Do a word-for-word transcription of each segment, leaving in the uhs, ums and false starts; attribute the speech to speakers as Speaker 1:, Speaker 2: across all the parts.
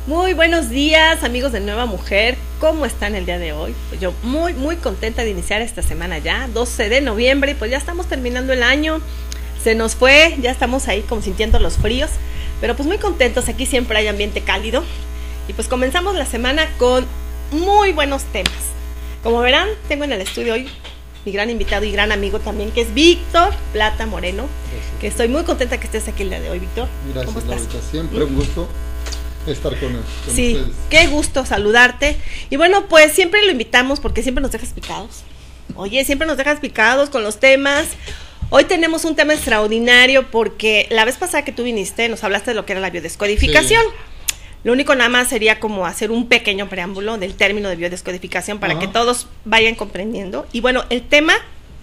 Speaker 1: Muy buenos días, amigos de Nueva Mujer. ¿Cómo están el día de hoy? Pues yo muy, muy contenta de iniciar esta semana ya, doce de noviembre, y pues ya estamos terminando el año. Se nos fue, ya estamos ahí como sintiendo los fríos, pero pues muy contentos, aquí siempre hay ambiente cálido. Y pues comenzamos la semana con muy buenos temas. Como verán, tengo en el estudio hoy mi gran invitado y gran amigo también, que es Víctor Plata Moreno. Gracias. Que estoy muy contenta que estés aquí el día de hoy, Víctor.
Speaker 2: Gracias, ¿cómo estás? Laurita, siempre un gusto estar con, él, con
Speaker 1: sí,
Speaker 2: ustedes.
Speaker 1: Qué gusto saludarte. Y bueno, pues siempre lo invitamos porque siempre nos dejas picados. Oye, siempre nos dejas picados con los temas. Hoy tenemos un tema extraordinario porque la vez pasada que tú viniste nos hablaste de lo que era la biodescodificación. Sí. Lo único nada más sería como hacer un pequeño preámbulo del término de biodescodificación para Ajá. que todos vayan comprendiendo. Y bueno, el tema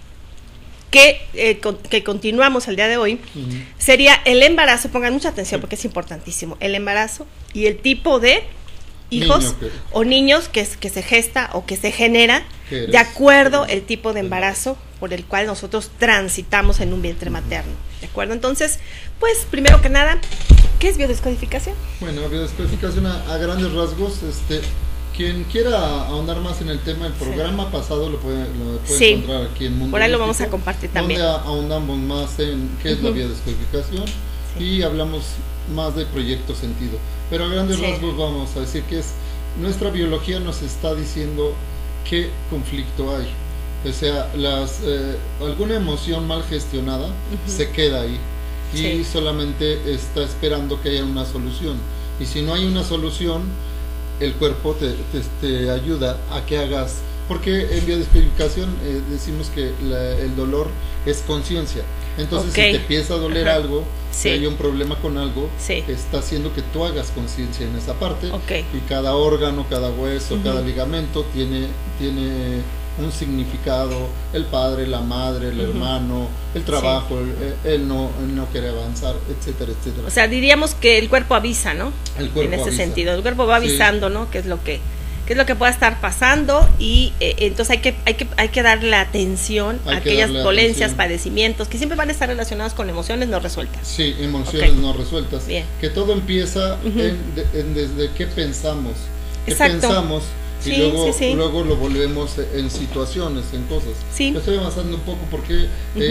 Speaker 1: que, eh, con, que continuamos el día de hoy uh-huh. sería el embarazo. Pongan mucha atención sí. porque es importantísimo. El embarazo y el tipo de hijos Niño que... o niños que, que se gesta o que se genera de acuerdo el tipo de embarazo por el cual nosotros transitamos en un vientre materno. ¿De acuerdo? Entonces, pues, primero que nada, ¿qué es biodescodificación?
Speaker 2: Bueno, biodescodificación a, a grandes rasgos, este, quien quiera ahondar más en el tema, el programa sí. pasado lo puede, lo puede sí. encontrar aquí en Mundo
Speaker 1: Por ahí
Speaker 2: Místico,
Speaker 1: lo vamos a compartir también.
Speaker 2: Donde ahondamos más en qué es uh-huh. la biodescodificación sí. y hablamos más de proyecto sentido. Pero a grandes sí. rasgos vamos a decir que es, nuestra biología nos está diciendo qué conflicto hay. O sea, las, eh, alguna emoción mal gestionada uh-huh. se queda ahí y sí. solamente está esperando que haya una solución. Y si no hay una solución, el cuerpo te, te, te ayuda a que hagas, porque en biodescodificación eh, decimos que la, el dolor es conciencia. Entonces okay. si te empieza a doler Ajá. algo, sí. si hay un problema con algo, sí. está haciendo que tú hagas conciencia en esa parte
Speaker 1: okay.
Speaker 2: y cada órgano, cada hueso, uh-huh. cada ligamento tiene, tiene un significado, el padre, la madre, el uh-huh. hermano, el trabajo, sí. el, el, no, el no querer avanzar, etcétera, etcétera.
Speaker 1: O sea, diríamos que el cuerpo avisa, ¿no?
Speaker 2: El cuerpo
Speaker 1: en ese
Speaker 2: avisa.
Speaker 1: sentido, el cuerpo va avisando, sí. ¿no? Qué es lo que qué es lo que pueda estar pasando y eh, entonces hay que hay que hay que darle atención hay a aquellas dolencias, padecimientos que siempre van a estar relacionados con emociones no resueltas.
Speaker 2: Sí, emociones okay. no resueltas.
Speaker 1: Bien.
Speaker 2: Que todo empieza uh-huh. en, de, en desde qué pensamos, qué
Speaker 1: Exacto.
Speaker 2: pensamos. Y
Speaker 1: sí,
Speaker 2: luego,
Speaker 1: sí, sí.
Speaker 2: luego lo volvemos en situaciones, en cosas.
Speaker 1: Sí.
Speaker 2: Estoy avanzando un poco porque uh-huh.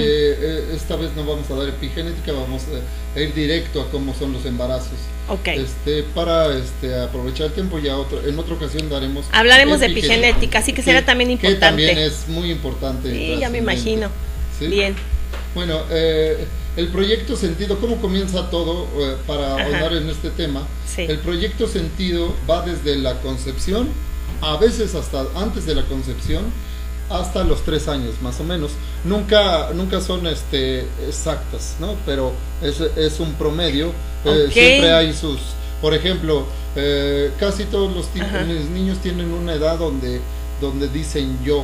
Speaker 2: eh, esta vez no vamos a dar epigenética, vamos a ir directo a cómo son los embarazos.
Speaker 1: Okay.
Speaker 2: Este, para este, aprovechar el tiempo, ya otro, en otra ocasión daremos.
Speaker 1: Hablaremos de epigenética, así que será
Speaker 2: sí,
Speaker 1: también importante.
Speaker 2: Que también es muy importante.
Speaker 1: Sí, ya me imagino. ¿Sí? Bien.
Speaker 2: Bueno, eh, el proyecto sentido, ¿cómo comienza todo eh, para ahondar en este tema?
Speaker 1: Sí.
Speaker 2: El proyecto sentido va desde la concepción, a veces hasta antes de la concepción, hasta los tres años más o menos. Nunca nunca son este exactas, ¿no? Pero es, es un promedio. Okay. Eh, siempre hay sus, por ejemplo, eh, casi todos los, los niños tienen una edad donde donde dicen yo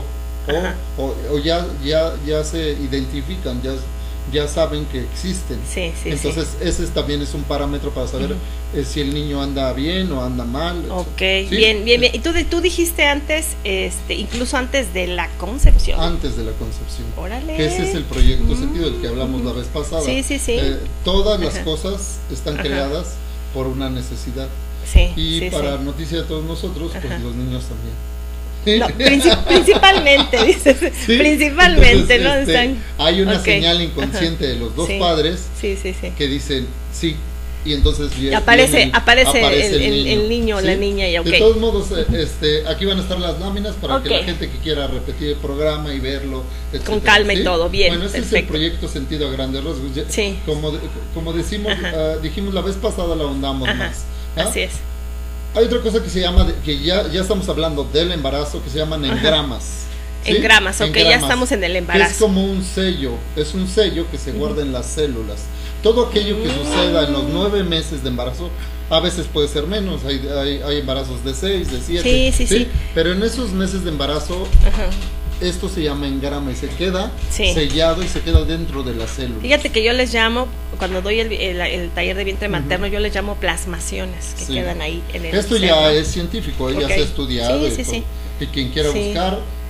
Speaker 2: o, o, o ya ya ya se identifican, ya ya saben que existen.
Speaker 1: Sí, sí,
Speaker 2: Entonces
Speaker 1: sí.
Speaker 2: ese también es un parámetro para saber uh-huh. eh, si el niño anda bien o anda mal.
Speaker 1: Ok,
Speaker 2: ¿sí?
Speaker 1: bien, bien, bien. Y tú, tú dijiste antes, este, incluso antes de la concepción.
Speaker 2: Antes de la concepción.
Speaker 1: Órale.
Speaker 2: Que ese es el proyecto uh-huh. sentido del que hablamos uh-huh. la vez pasada.
Speaker 1: Sí, sí, sí.
Speaker 2: Eh, todas las
Speaker 1: Ajá.
Speaker 2: cosas están Ajá. creadas por una necesidad.
Speaker 1: Sí.
Speaker 2: Y
Speaker 1: sí,
Speaker 2: para
Speaker 1: sí.
Speaker 2: noticia de todos nosotros, pues
Speaker 1: Ajá.
Speaker 2: los niños también.
Speaker 1: No, princip- principalmente, dices, ¿sí? principalmente,
Speaker 2: Entonces,
Speaker 1: ¿no?
Speaker 2: Este,
Speaker 1: Están...
Speaker 2: hay una
Speaker 1: okay.
Speaker 2: señal inconsciente Ajá. de los dos
Speaker 1: sí.
Speaker 2: padres
Speaker 1: sí, sí, sí.
Speaker 2: que dicen sí, y entonces
Speaker 1: y aparece,
Speaker 2: viene,
Speaker 1: aparece,
Speaker 2: aparece
Speaker 1: el,
Speaker 2: el niño,
Speaker 1: el niño o
Speaker 2: ¿sí?
Speaker 1: la niña. Y okay.
Speaker 2: De todos modos, este, aquí van a estar las láminas para
Speaker 1: okay.
Speaker 2: que la gente que quiera repetir el programa y verlo, etcétera,
Speaker 1: con calma
Speaker 2: ¿sí?
Speaker 1: y todo, bien.
Speaker 2: Bueno, este
Speaker 1: perfecto.
Speaker 2: es el proyecto sentido a grandes rasgos.
Speaker 1: Sí.
Speaker 2: Como, como decimos, uh, dijimos la vez pasada, la ahondamos
Speaker 1: Ajá.
Speaker 2: más. ¿Ah?
Speaker 1: Así es.
Speaker 2: Hay otra cosa que se llama, que ya, ya estamos hablando del embarazo, que se llaman engramas.
Speaker 1: ¿sí? Engramas, ok, engramas, ya estamos en el embarazo.
Speaker 2: Es como un sello, es un sello que se guarda uh-huh. en las células. Todo aquello que uh-huh. suceda en los nueve meses de embarazo, a veces puede ser menos, hay, hay, hay embarazos de seis, de siete.
Speaker 1: Sí, sí, sí.
Speaker 2: Pero en esos meses de embarazo, uh-huh. esto se llama engrama y se queda sí. sellado y se queda dentro de las células.
Speaker 1: Fíjate que yo les llamo, cuando doy el, el, el taller de vientre materno, uh-huh. yo les llamo plasmaciones que sí. quedan ahí en el
Speaker 2: Esto
Speaker 1: cerdo.
Speaker 2: Ya es científico, okay. ya se ha estudiado
Speaker 1: sí, sí,
Speaker 2: y,
Speaker 1: sí.
Speaker 2: y quien quiera
Speaker 1: sí.
Speaker 2: buscar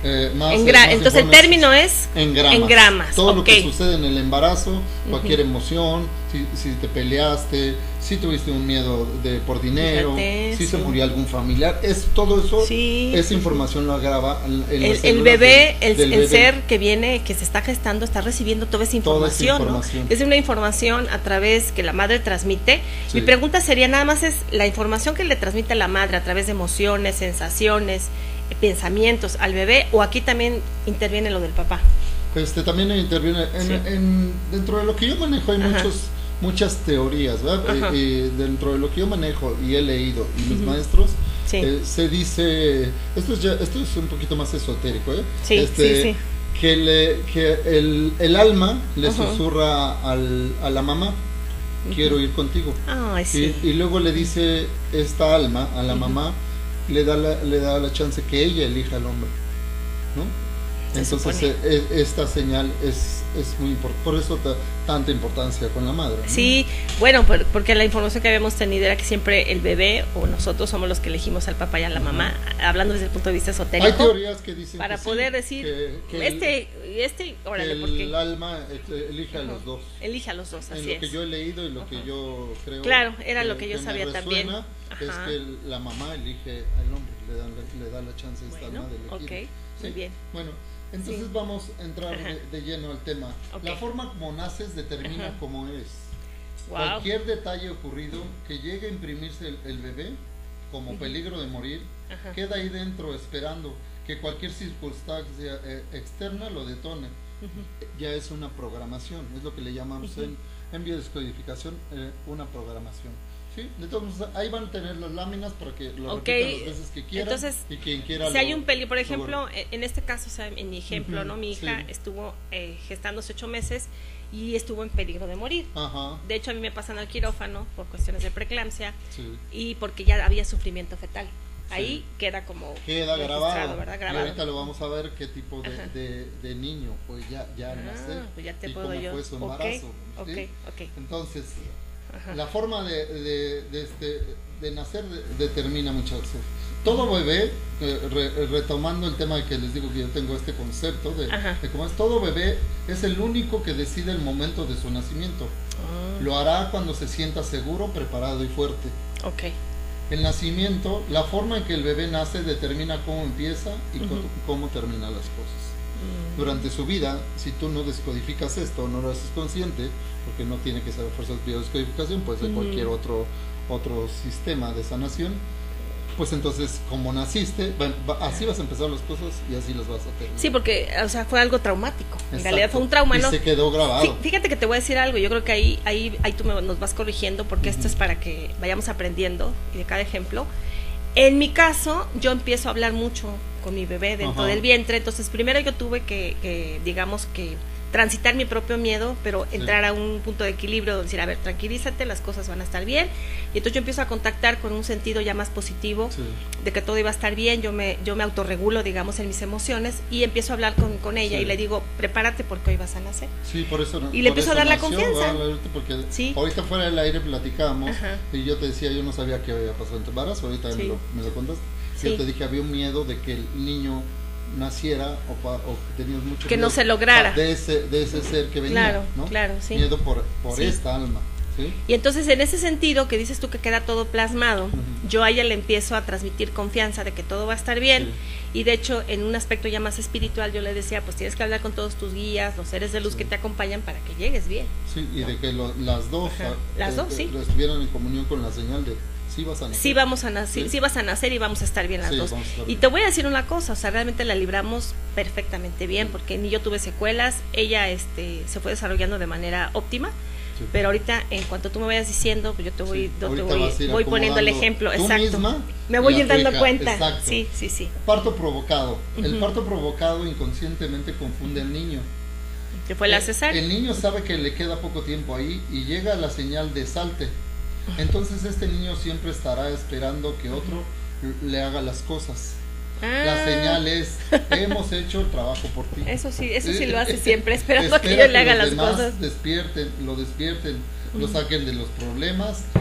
Speaker 2: Eh, más,
Speaker 1: en gra
Speaker 2: más
Speaker 1: entonces el término es
Speaker 2: en gramas.
Speaker 1: En gramas.
Speaker 2: Todo
Speaker 1: okay.
Speaker 2: lo que sucede en el embarazo, cualquier uh-huh. emoción, si, si te peleaste, si tuviste un miedo de por dinero, Fíjate, si sí. se murió algún familiar, es todo eso,
Speaker 1: sí,
Speaker 2: esa
Speaker 1: sí,
Speaker 2: información sí. lo graba en
Speaker 1: el, el bebé, del, el, del el bebé. ser que viene, que se está gestando, está recibiendo toda esa información, toda esa información. ¿no? Es una información a través que la madre transmite. Sí. Mi pregunta sería, nada más es la información que le transmite a la madre a través de emociones, sensaciones, pensamientos al bebé, o aquí también interviene lo del papá.
Speaker 2: Este también interviene en, sí. en, dentro de lo que yo manejo hay Ajá. muchos muchas teorías, ¿verdad? Eh, eh, dentro de lo que yo manejo y he leído y mis uh-huh. maestros sí. eh, se dice, esto es ya esto es un poquito más esotérico, ¿eh?
Speaker 1: Sí,
Speaker 2: este,
Speaker 1: sí, sí.
Speaker 2: que le que el, el alma le uh-huh. susurra al, a la mamá, uh-huh. quiero ir contigo.
Speaker 1: Ay, sí.
Speaker 2: y, y luego le dice esta alma a la uh-huh. mamá, le da la, le da la chance que ella elija al hombre, ¿no? Entonces eh, esta señal es, es muy importante, por eso ta, tanta importancia con la madre, ¿no?
Speaker 1: Sí, bueno, por, porque la información que habíamos tenido era que siempre el bebé o nosotros somos los que elegimos al papá y a la mamá, uh-huh. hablando desde el punto de vista esotérico.
Speaker 2: Hay teorías que dicen
Speaker 1: para
Speaker 2: que
Speaker 1: poder
Speaker 2: sí,
Speaker 1: decir
Speaker 2: que, que
Speaker 1: este, el, este, órale,
Speaker 2: que el
Speaker 1: porque
Speaker 2: alma elige uh-huh. a los dos.
Speaker 1: Elige a los dos, así
Speaker 2: en
Speaker 1: es.
Speaker 2: lo que yo he leído y lo uh-huh. que yo creo.
Speaker 1: Claro, era
Speaker 2: que,
Speaker 1: lo que yo que sabía también.
Speaker 2: Es que el, la mamá elige al hombre, le da, le, le da la chance a esta
Speaker 1: bueno,
Speaker 2: alma de elegir.
Speaker 1: Okay,
Speaker 2: sí,
Speaker 1: muy bien.
Speaker 2: Bueno, entonces sí. vamos a entrar de, de lleno al tema. Okay. La forma como naces determina Ajá. cómo eres. Wow. Cualquier detalle ocurrido que llegue a imprimirse el, el bebé como uh-huh. peligro de morir, Ajá. queda ahí dentro esperando que cualquier circunstancia eh, externa lo detone. Uh-huh. Ya es una programación, es lo que le llamamos uh-huh. en, en biodescodificación eh, una programación. Sí, de todos modos, ahí van a tener las láminas para que lo okay. repitan las veces que quieran.
Speaker 1: Entonces,
Speaker 2: y quien quiera
Speaker 1: si
Speaker 2: lo,
Speaker 1: hay un peligro, por ejemplo, en este caso, o sea, en mi ejemplo, uh-huh, ¿no? Mi hija
Speaker 2: sí.
Speaker 1: estuvo eh, gestándose ocho meses y estuvo en peligro de morir.
Speaker 2: Ajá.
Speaker 1: De hecho, a mí me pasan al quirófano por cuestiones de preeclampsia
Speaker 2: sí.
Speaker 1: y porque ya había sufrimiento fetal. Ahí
Speaker 2: sí.
Speaker 1: queda como
Speaker 2: queda grabado,
Speaker 1: ¿verdad? grabado.
Speaker 2: Y ahorita lo vamos a ver qué tipo de, de, de niño pues ya, ya
Speaker 1: ah,
Speaker 2: nacer
Speaker 1: pues ya te
Speaker 2: y
Speaker 1: puedo
Speaker 2: cómo
Speaker 1: yo.
Speaker 2: fue su embarazo.
Speaker 1: Okay,
Speaker 2: ¿sí?
Speaker 1: okay, okay.
Speaker 2: Entonces,
Speaker 1: Ajá.
Speaker 2: la forma de, de, de, este, de nacer de, determina muchas veces. Todo bebé, eh, re, retomando el tema de que les digo que yo tengo este concepto de, de cómo es, todo bebé es el único que decide el momento de su nacimiento. Ah. Lo hará cuando se sienta seguro, preparado y fuerte.
Speaker 1: Okay.
Speaker 2: El nacimiento, la forma en que el bebé nace determina cómo empieza y uh-huh. cómo, cómo termina las cosas. Uh-huh. Durante su vida, si tú no descodificas esto, no lo haces consciente, porque no tiene que ser fuerzas de biodescodificación, puede ser uh-huh. cualquier otro, otro sistema de sanación, pues entonces, como naciste, así vas a empezar las cosas y así las vas a terminar.
Speaker 1: Sí, porque, o sea, fue algo traumático.
Speaker 2: Exacto.
Speaker 1: En realidad fue un trauma,
Speaker 2: y
Speaker 1: ¿no?
Speaker 2: se quedó grabado.
Speaker 1: Fíjate que te voy a decir algo, yo creo que ahí ahí, ahí tú me, nos vas corrigiendo, porque uh-huh. esto es para que vayamos aprendiendo y de cada ejemplo. En mi caso, yo empiezo a hablar mucho con mi bebé dentro uh-huh. del vientre, entonces primero yo tuve que, que digamos que transitar mi propio miedo, pero entrar sí. a un punto de equilibrio, decir, a ver, tranquilízate, las cosas van a estar bien, y entonces yo empiezo a contactar con un sentido ya más positivo, sí. de que todo iba a estar bien, yo me yo me autorregulo, digamos, en mis emociones, y empiezo a hablar con, con ella, sí. y le digo, prepárate porque hoy vas a nacer.
Speaker 2: Sí, por eso.
Speaker 1: Y le empiezo a dar nació, la confianza.
Speaker 2: ¿verdad? Porque
Speaker 1: sí.
Speaker 2: ahorita fuera del aire platicábamos, Ajá. y yo te decía, yo no sabía qué había pasado en tu embarazo, ahorita sí. me, lo, me lo contaste. Sí. Yo te dije, había un miedo de que el niño naciera o, pa, o que tenías mucho
Speaker 1: que
Speaker 2: miedo
Speaker 1: no se lograra
Speaker 2: de ese, de ese ser que venía,
Speaker 1: claro,
Speaker 2: ¿no?
Speaker 1: claro, sí.
Speaker 2: miedo por, por
Speaker 1: sí.
Speaker 2: esta alma, ¿sí?
Speaker 1: Y entonces en ese sentido que dices tú que queda todo plasmado,
Speaker 2: uh-huh.
Speaker 1: yo a ella le empiezo a transmitir confianza de que todo va a estar bien, sí. y de hecho en un aspecto ya más espiritual yo le decía, pues tienes que hablar con todos tus guías, los seres de luz sí. que te acompañan para que llegues bien.
Speaker 2: Sí, y
Speaker 1: ¿no?
Speaker 2: de que lo, las dos,
Speaker 1: Ajá. las
Speaker 2: eh,
Speaker 1: dos, sí.
Speaker 2: estuvieran en comunión con la señal de sí vas a nacer.
Speaker 1: Sí vamos a nacer, sí, sí vas a nacer y vamos a estar bien las
Speaker 2: sí,
Speaker 1: dos.
Speaker 2: Bien.
Speaker 1: Y te voy a decir una cosa, o sea, realmente la libramos perfectamente bien, porque ni yo tuve secuelas, ella este se fue desarrollando de manera óptima. Sí. Pero ahorita, en cuanto tú me vayas diciendo, pues yo te voy, sí. yo te voy, voy poniendo el ejemplo, exacto. Me voy a ir dando cuenta.
Speaker 2: Exacto.
Speaker 1: Sí, sí, sí.
Speaker 2: Parto provocado. Uh-huh. El parto provocado inconscientemente confunde al niño.
Speaker 1: Que fue la cesárea.
Speaker 2: El niño sabe que le queda poco tiempo ahí y llega la señal de salte. Entonces este niño siempre estará esperando que otro le haga las cosas. Ah. La señal es, hemos hecho el trabajo por ti.
Speaker 1: Eso sí, eso sí lo hace siempre, esperando que yo le haga las cosas.
Speaker 2: Despierten, lo despierten, uh-huh. lo saquen de los problemas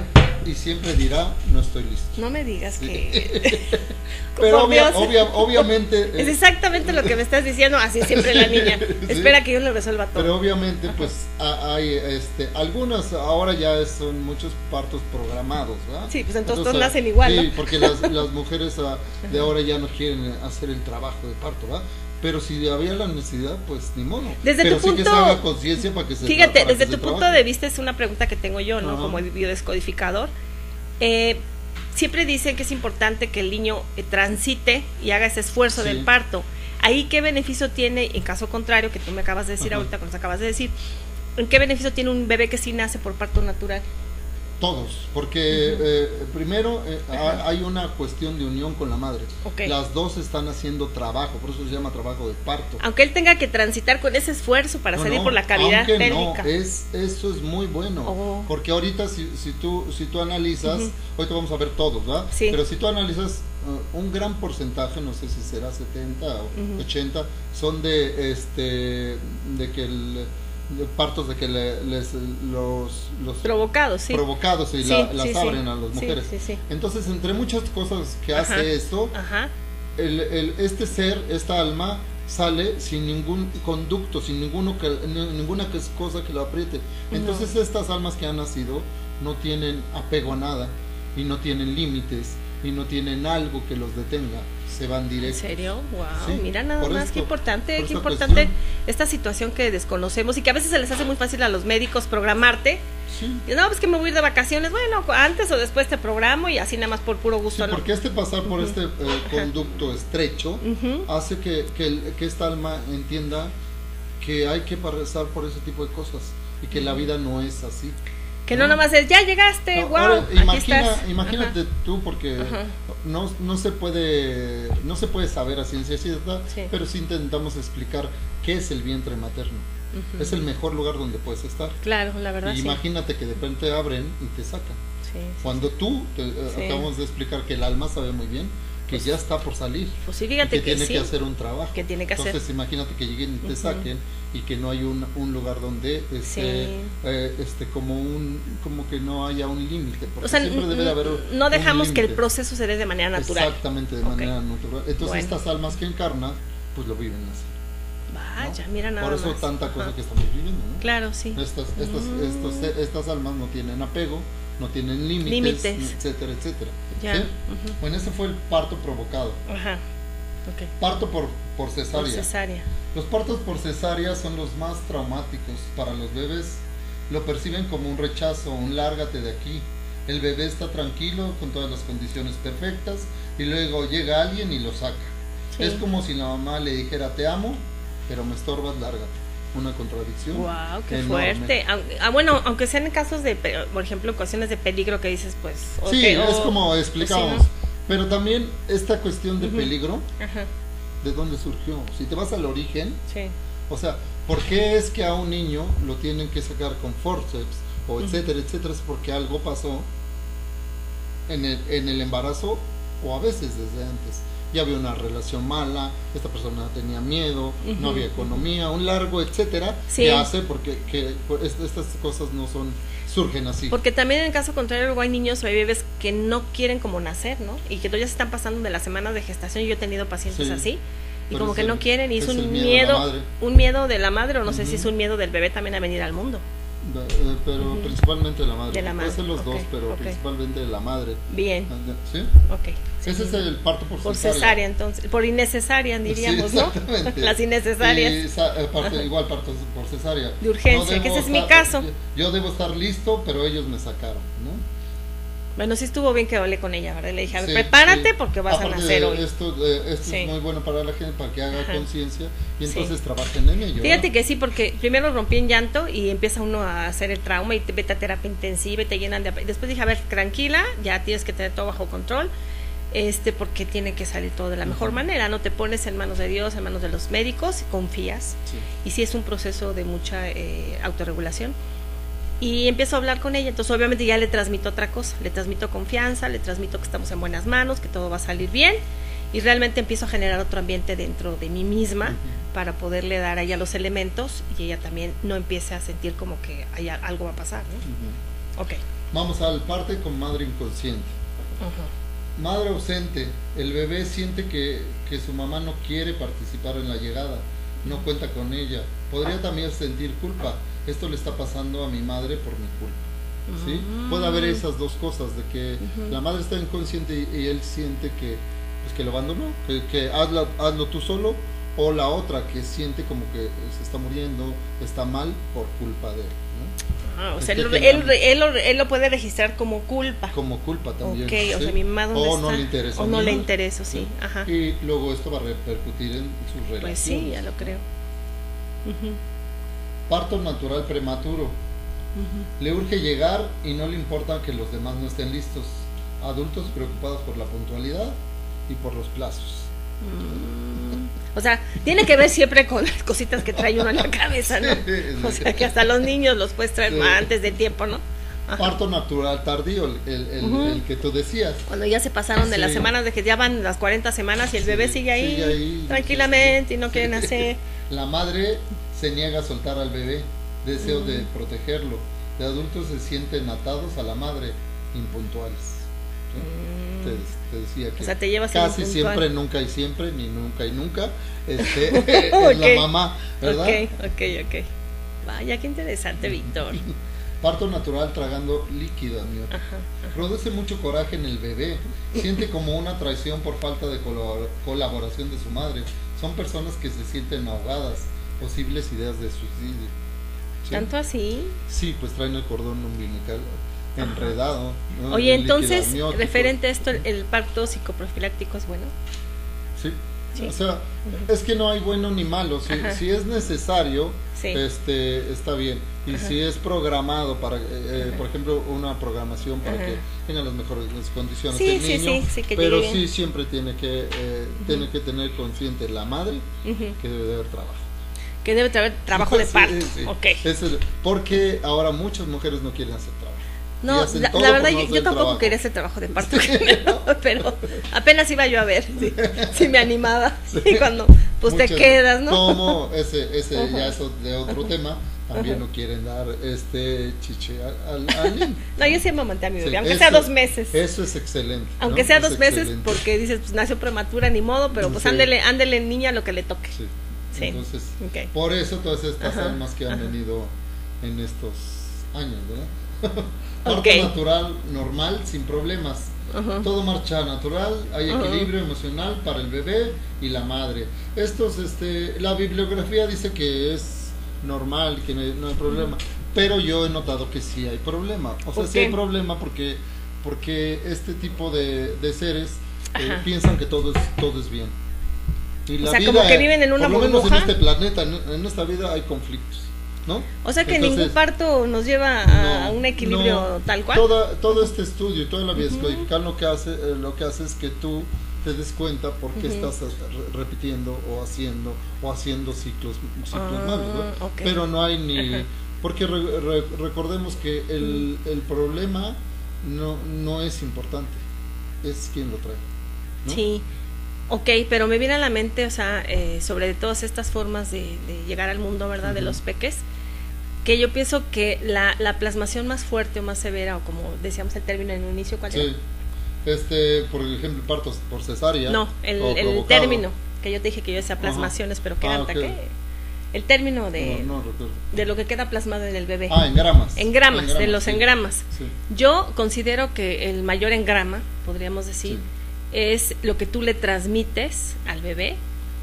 Speaker 2: y siempre dirá, no estoy listo.
Speaker 1: No me digas
Speaker 2: Sí.
Speaker 1: que...
Speaker 2: Pero
Speaker 1: Por
Speaker 2: obvia-
Speaker 1: Dios.
Speaker 2: obvia- obviamente...
Speaker 1: Es
Speaker 2: eh,
Speaker 1: exactamente lo que me estás diciendo, así es siempre la niña.
Speaker 2: Sí.
Speaker 1: Espera que yo le resuelva todo.
Speaker 2: Pero obviamente, pues ha- hay este, algunas, ahora ya son muchos partos programados, ¿verdad?
Speaker 1: Sí, pues entonces
Speaker 2: Entonces,
Speaker 1: todos nacen igual,
Speaker 2: Sí,
Speaker 1: ¿no?
Speaker 2: porque las, las mujeres ah, de ahora ya no quieren hacer el trabajo de parto, ¿verdad? Pero si había la necesidad, pues ni modo.
Speaker 1: Desde
Speaker 2: Pero
Speaker 1: tu
Speaker 2: sí que se
Speaker 1: punto-
Speaker 2: haga conciencia para que se
Speaker 1: Fíjate,
Speaker 2: para que
Speaker 1: desde
Speaker 2: se
Speaker 1: tu punto
Speaker 2: trabaje.
Speaker 1: de vista es una pregunta que tengo yo, ¿no?
Speaker 2: Ajá.
Speaker 1: Como biodescodificador. Eh, siempre dicen que es importante que el niño eh, transite y haga ese esfuerzo
Speaker 2: Sí.
Speaker 1: del parto. Ahí, ¿qué beneficio tiene, en caso contrario, que tú me acabas de decir
Speaker 2: Ajá.
Speaker 1: ahorita, que nos acabas de decir, ¿en qué beneficio tiene un bebé que sí nace por parto natural?
Speaker 2: Todos, porque eh, primero eh, ha- hay una cuestión de unión con la madre.
Speaker 1: Ok.
Speaker 2: Las dos están haciendo trabajo, por eso se llama trabajo de parto.
Speaker 1: Aunque él tenga que transitar con ese esfuerzo para
Speaker 2: No,
Speaker 1: salir
Speaker 2: no,
Speaker 1: por la cavidad
Speaker 2: aunque
Speaker 1: pélvica.
Speaker 2: no, es, eso es muy bueno,
Speaker 1: Oh.
Speaker 2: porque ahorita si, si, tú, si tú analizas,
Speaker 1: Ujú.
Speaker 2: ahorita vamos a ver todos, ¿verdad?
Speaker 1: Sí.
Speaker 2: Pero si tú analizas uh, un gran porcentaje, no sé si será setenta o
Speaker 1: Ujú.
Speaker 2: ochenta, son de este de que el, de partos de que le- les los, los
Speaker 1: Provocados, sí.
Speaker 2: provocados y
Speaker 1: Sí,
Speaker 2: la- las
Speaker 1: sí, sí.
Speaker 2: abren a las
Speaker 1: Sí,
Speaker 2: mujeres.
Speaker 1: sí, sí.
Speaker 2: Entonces, entre muchas cosas que
Speaker 1: Ajá.
Speaker 2: hace esto,
Speaker 1: Ajá.
Speaker 2: el, el- este ser, esta alma, sale sin ningún conducto, sin ninguno que, ni- ninguna que es cosa que lo apriete. Entonces, estas almas que han nacido no tienen apego a nada y no tienen límites y no tienen algo que los detenga, se van
Speaker 1: ¿En
Speaker 2: directo.
Speaker 1: serio? Wow,
Speaker 2: Sí,
Speaker 1: mira nada
Speaker 2: por
Speaker 1: más,
Speaker 2: esto,
Speaker 1: qué importante,
Speaker 2: por
Speaker 1: qué
Speaker 2: esta
Speaker 1: importante
Speaker 2: cuestión.
Speaker 1: esta situación que desconocemos y que a veces se les hace muy fácil a los médicos programarte.
Speaker 2: Sí.
Speaker 1: Y no, pues que me voy a ir de vacaciones, bueno, antes o después te programo y así nada más por puro
Speaker 2: Sí,
Speaker 1: gusto, ¿no?
Speaker 2: porque este pasar por este eh, conducto estrecho
Speaker 1: Ujú.
Speaker 2: hace que, que, el- que esta alma entienda que hay que pasar por ese tipo de cosas y que la vida no es así.
Speaker 1: Que no nomás es, ya llegaste,
Speaker 2: No,
Speaker 1: wow,
Speaker 2: ahora,
Speaker 1: aquí
Speaker 2: imagina-
Speaker 1: estás.
Speaker 2: imagínate
Speaker 1: Ajá.
Speaker 2: tú, porque
Speaker 1: Ajá.
Speaker 2: no, no se puede no se puede saber a ciencia cierta,
Speaker 1: Sí.
Speaker 2: pero sí intentamos explicar qué es el vientre materno.
Speaker 1: Ujú.
Speaker 2: Es el mejor lugar donde puedes estar.
Speaker 1: Claro, la verdad,
Speaker 2: Y
Speaker 1: sí.
Speaker 2: imagínate que de repente abren y te sacan.
Speaker 1: Sí, sí.
Speaker 2: Cuando tú, te, eh,
Speaker 1: Sí.
Speaker 2: acabamos de explicar que el alma sabe muy bien que ya está por salir.
Speaker 1: Pues sí,
Speaker 2: Y
Speaker 1: fíjate
Speaker 2: que
Speaker 1: que,
Speaker 2: tiene
Speaker 1: sí,
Speaker 2: que hacer un trabajo.
Speaker 1: que tiene que hacer.
Speaker 2: Entonces imagínate que lleguen y te
Speaker 1: Ujú.
Speaker 2: saquen y que no hay un, un lugar donde este,
Speaker 1: Sí.
Speaker 2: eh, este como un como que no haya un límite, porque
Speaker 1: O sea,
Speaker 2: siempre debe de haber un
Speaker 1: no dejamos que el
Speaker 2: límite.
Speaker 1: proceso se dé de manera natural.
Speaker 2: Exactamente, de
Speaker 1: Ok.
Speaker 2: manera natural. Entonces
Speaker 1: Bueno.
Speaker 2: estas almas que encarnan, pues lo viven así.
Speaker 1: Vaya,
Speaker 2: ¿no?
Speaker 1: mira nada
Speaker 2: Por eso
Speaker 1: más.
Speaker 2: tanta cosa
Speaker 1: Ajá.
Speaker 2: que estamos viviendo, ¿no?
Speaker 1: Claro, sí.
Speaker 2: Estas, estas,
Speaker 1: Mm.
Speaker 2: estos- estas almas no tienen apego, no tienen límites,
Speaker 1: Límites.
Speaker 2: etcétera, etcétera.
Speaker 1: Ya.
Speaker 2: ¿Sí?
Speaker 1: Ujú.
Speaker 2: Bueno, ese fue el parto provocado.
Speaker 1: Ajá. Ok.
Speaker 2: Parto por, por cesárea.
Speaker 1: Por cesárea.
Speaker 2: Los partos por cesárea son los más traumáticos para los bebés. Lo perciben como un rechazo, un lárgate de aquí. El bebé está tranquilo, con todas las condiciones perfectas, y luego llega alguien y lo saca.
Speaker 1: Sí.
Speaker 2: Es como si la mamá le dijera, te amo, pero me estorbas, lárgate. Una contradicción.
Speaker 1: Wow, qué
Speaker 2: enorme.
Speaker 1: fuerte. Aun- Ah, bueno, aunque sean en casos de, pe- por ejemplo, en cuestiones de peligro que dices, pues.
Speaker 2: Sí,
Speaker 1: ok,
Speaker 2: es
Speaker 1: o-
Speaker 2: como explicamos.
Speaker 1: pues sí,
Speaker 2: Pero también esta cuestión de
Speaker 1: Ujú.
Speaker 2: peligro,
Speaker 1: ¿no? Ajá,
Speaker 2: ¿de dónde surgió? Si te vas al origen,
Speaker 1: sí.
Speaker 2: o sea, ¿por qué es que a un niño lo tienen que sacar con forceps o
Speaker 1: Ujú.
Speaker 2: etcétera, etcétera? Es porque algo pasó en el, en el embarazo o a veces desde antes. Ya había una relación mala, esta persona tenía miedo,
Speaker 1: Ujú.
Speaker 2: no había economía, un largo, etcétera,
Speaker 1: Sí.
Speaker 2: que hace porque que, pues, est- estas cosas no son, surgen así.
Speaker 1: Porque también en el caso contrario, luego hay niños o hay bebés que no quieren como nacer, ¿no? Y que todavía se están pasando de las semanas de gestación. Yo he tenido pacientes
Speaker 2: Sí.
Speaker 1: así. Y
Speaker 2: Pero
Speaker 1: como
Speaker 2: es
Speaker 1: que
Speaker 2: el-
Speaker 1: no quieren, y es,
Speaker 2: es el
Speaker 1: un
Speaker 2: miedo a la
Speaker 1: miedo,
Speaker 2: madre.
Speaker 1: un miedo de la madre, o no sé si
Speaker 2: Ujú.
Speaker 1: es un miedo del bebé también a venir al mundo.
Speaker 2: Eh, pero
Speaker 1: Ujú.
Speaker 2: principalmente de la madre.
Speaker 1: De la
Speaker 2: Puede
Speaker 1: madre,
Speaker 2: ser los
Speaker 1: ok,
Speaker 2: dos, pero
Speaker 1: ok.
Speaker 2: principalmente de la madre.
Speaker 1: Bien,
Speaker 2: ¿Sí?
Speaker 1: ok.
Speaker 2: Ese
Speaker 1: Sí.
Speaker 2: es el parto por,
Speaker 1: Por
Speaker 2: cesárea.
Speaker 1: cesárea, entonces, por innecesaria diríamos,
Speaker 2: Sí,
Speaker 1: ¿no?
Speaker 2: exactamente.
Speaker 1: Las innecesarias.
Speaker 2: Y sa- eh, parte-
Speaker 1: Ajá.
Speaker 2: igual parto por cesárea.
Speaker 1: De urgencia,
Speaker 2: No
Speaker 1: que
Speaker 2: debo
Speaker 1: ese es mi
Speaker 2: estar-
Speaker 1: caso.
Speaker 2: Yo debo estar listo, pero ellos me sacaron, ¿no?
Speaker 1: Bueno, sí estuvo bien que hablé con ella, ¿verdad? Le dije, a ver,
Speaker 2: Sí,
Speaker 1: prepárate
Speaker 2: sí.
Speaker 1: porque vas
Speaker 2: Aparte
Speaker 1: a nacer
Speaker 2: de
Speaker 1: hoy.
Speaker 2: Esto, eh, esto
Speaker 1: Sí.
Speaker 2: es muy bueno para la gente, para que haga
Speaker 1: Ajá.
Speaker 2: conciencia y
Speaker 1: Sí.
Speaker 2: entonces trabajen en ello.
Speaker 1: Fíjate
Speaker 2: ¿verdad?
Speaker 1: que sí, porque primero rompí en llanto y empieza uno a hacer el trauma y te vete a terapia intensiva y te llenan de... ap- Después dije, a ver, tranquila, ya tienes que tener todo bajo control, este porque tiene que salir todo de la mejor
Speaker 2: Ujú.
Speaker 1: manera, no te pones en manos de Dios, en manos de los médicos, y confías.
Speaker 2: Sí.
Speaker 1: Y sí es un proceso de mucha eh, autorregulación. Y empiezo a hablar con ella, entonces obviamente ya le transmito otra cosa, le transmito confianza, le transmito que estamos en buenas manos, que todo va a salir bien, y realmente empiezo a generar otro ambiente dentro de mí misma
Speaker 2: Ujú.
Speaker 1: para poderle dar a ella los elementos y ella también no empiece a sentir como que hay, a- algo va a pasar, ¿no?
Speaker 2: Ujú.
Speaker 1: Ok.
Speaker 2: Vamos al parte con madre inconsciente. Uh-huh. Madre ausente, el bebé siente que, que su mamá no quiere participar en la llegada, no cuenta con ella. Podría también sentir culpa. Esto le está pasando a mi madre por mi culpa. ¿Sí? Uh-huh. Puede haber esas dos cosas, de que uh-huh. la madre está inconsciente y, y él siente que, pues, que lo abandonó, que, que hazlo, hazlo tú solo, o la otra que siente como que se está muriendo, está mal por culpa de él, ¿no?
Speaker 1: Ah, o sea, él, él, él, él, lo, él lo puede registrar como culpa.
Speaker 2: Como culpa también.
Speaker 1: Ok, ¿sí? O sea, mi mamá dónde
Speaker 2: o
Speaker 1: está.
Speaker 2: no le interesa.
Speaker 1: O no le interesa, sí.
Speaker 2: ¿sí?
Speaker 1: Ajá.
Speaker 2: Y luego esto va a repercutir en sus relaciones.
Speaker 1: Pues sí, ya lo creo. Uh-huh.
Speaker 2: Parto natural prematuro. Uh-huh. Le urge llegar y no le importa que los demás no estén listos. Adultos preocupados por la puntualidad y por los plazos.
Speaker 1: Mm. O sea, tiene que ver siempre con las cositas que trae uno en la cabeza, ¿no? O sea, que hasta los niños los puedes traer sí. antes de tiempo, ¿no? Ajá.
Speaker 2: Parto natural tardío, el, el, uh-huh. el que tú decías.
Speaker 1: Cuando ya se pasaron de sí. las semanas, de que ya van las cuarenta semanas y el sí, bebé sigue ahí, sigue ahí tranquilamente sí. y no quiere nacer.
Speaker 2: La madre se niega a soltar al bebé, deseo uh-huh. de protegerlo. De adultos se sienten atados a la madre, impuntuales. ¿Sí? Uh-huh. te, te decía que
Speaker 1: o sea, te llevas
Speaker 2: casi siempre, nunca y siempre, ni nunca y nunca, este, okay. es la mamá, ¿verdad?
Speaker 1: Ok, ok, ok. Vaya, qué interesante, Víctor.
Speaker 2: Parto natural tragando líquido amniótico. Ajá, ajá. Produce mucho coraje en el bebé. Siente como una traición por falta de colabor- colaboración de su madre. Son personas que se sienten ahogadas. Posibles ideas de suicidio.
Speaker 1: ¿Sí? ¿Tanto así?
Speaker 2: Sí, pues traen el cordón umbilical enredado, ¿no?
Speaker 1: Oye, entonces, referente a esto, ¿el, el parto psicoprofiláctico es bueno?
Speaker 2: Sí. Sí. O sea, uh-huh. es que no hay bueno ni malo. Si, si es necesario, sí. este, está bien. Y uh-huh. si es programado para, eh, uh-huh. por ejemplo, una programación para uh-huh. que tenga las mejores condiciones
Speaker 1: sí,
Speaker 2: el
Speaker 1: sí,
Speaker 2: niño,
Speaker 1: sí, sí, que
Speaker 2: pero
Speaker 1: sí
Speaker 2: siempre tiene que, eh, uh-huh. tiene que tener consciente la madre uh-huh. que debe de haber trabajo.
Speaker 1: Que debe haber trabajo de parto.
Speaker 2: Sí, sí.
Speaker 1: Okay.
Speaker 2: Es el, porque ahora muchas mujeres no quieren hacer trabajo.
Speaker 1: No, la, la verdad no yo, yo tampoco trabajo. quería hacer trabajo de parto, sí, ¿no? Pero apenas iba yo a ver si, si me animaba. Sí. Y cuando pues muchas, te quedas, ¿no?
Speaker 2: Como ese, ese uh-huh. ya es de otro uh-huh. tema, también uh-huh. no quieren dar este chiche al, al niño.
Speaker 1: No, yo sí amamanté a mi bebé, sí, aunque eso, sea dos meses.
Speaker 2: Eso es excelente.
Speaker 1: Aunque
Speaker 2: ¿no?
Speaker 1: sea
Speaker 2: es
Speaker 1: dos
Speaker 2: excelente.
Speaker 1: meses, porque dices, pues nació prematura, ni modo, pero pues sí. ándele, ándele niña lo que le toque.
Speaker 2: Sí.
Speaker 1: Sí.
Speaker 2: Entonces,
Speaker 1: okay.
Speaker 2: por eso todas estas uh-huh. almas que han uh-huh. venido en estos años, ¿verdad? Parto okay. natural, normal, sin problemas. Uh-huh. Todo marcha natural, hay uh-huh. equilibrio emocional para el bebé y la madre. Estos, este, la bibliografía dice que es normal, que no hay, no hay problema, pero yo he notado que sí hay problema. O sea, sí hay problema porque, porque este tipo de, de seres eh, piensan que todo es, todo es bien. Y la
Speaker 1: o sea,
Speaker 2: vida,
Speaker 1: como que viven en una
Speaker 2: por lo
Speaker 1: burbuja.
Speaker 2: menos en este planeta, en, en esta vida hay conflictos, ¿no?
Speaker 1: O sea que
Speaker 2: Entonces,
Speaker 1: ningún parto nos lleva a no, un equilibrio
Speaker 2: no,
Speaker 1: tal cual.
Speaker 2: Toda, todo este estudio y toda la biodescodificación uh-huh. lo que hace eh, lo que hace es que tú te des cuenta por qué uh-huh. estás re- repitiendo o haciendo o haciendo ciclos ciclos uh, malos, ¿no? Okay. Pero no hay ni uh-huh. porque re, re, recordemos que el, uh-huh. el problema no no es importante, es quien lo trae, ¿no?
Speaker 1: Sí. Ok, pero me viene a la mente, o sea, eh, sobre todas estas formas de, de llegar al mundo, ¿verdad? Uh-huh. De los peques, que yo pienso que la, la plasmación más fuerte o más severa, o como decíamos el término en un inicio, ¿cuál era?
Speaker 2: Sí, este, por ejemplo, partos por cesárea.
Speaker 1: No, el, el término, que yo te dije que yo decía plasmaciones, uh-huh. pero que era ah, okay. el término de, no, no de lo que queda plasmado en el bebé.
Speaker 2: Ah, en gramas.
Speaker 1: En gramas, en gramas de los
Speaker 2: sí.
Speaker 1: engramas.
Speaker 2: Sí.
Speaker 1: Yo considero que el mayor engrama, podríamos decir, sí. es lo que tú le transmites al bebé,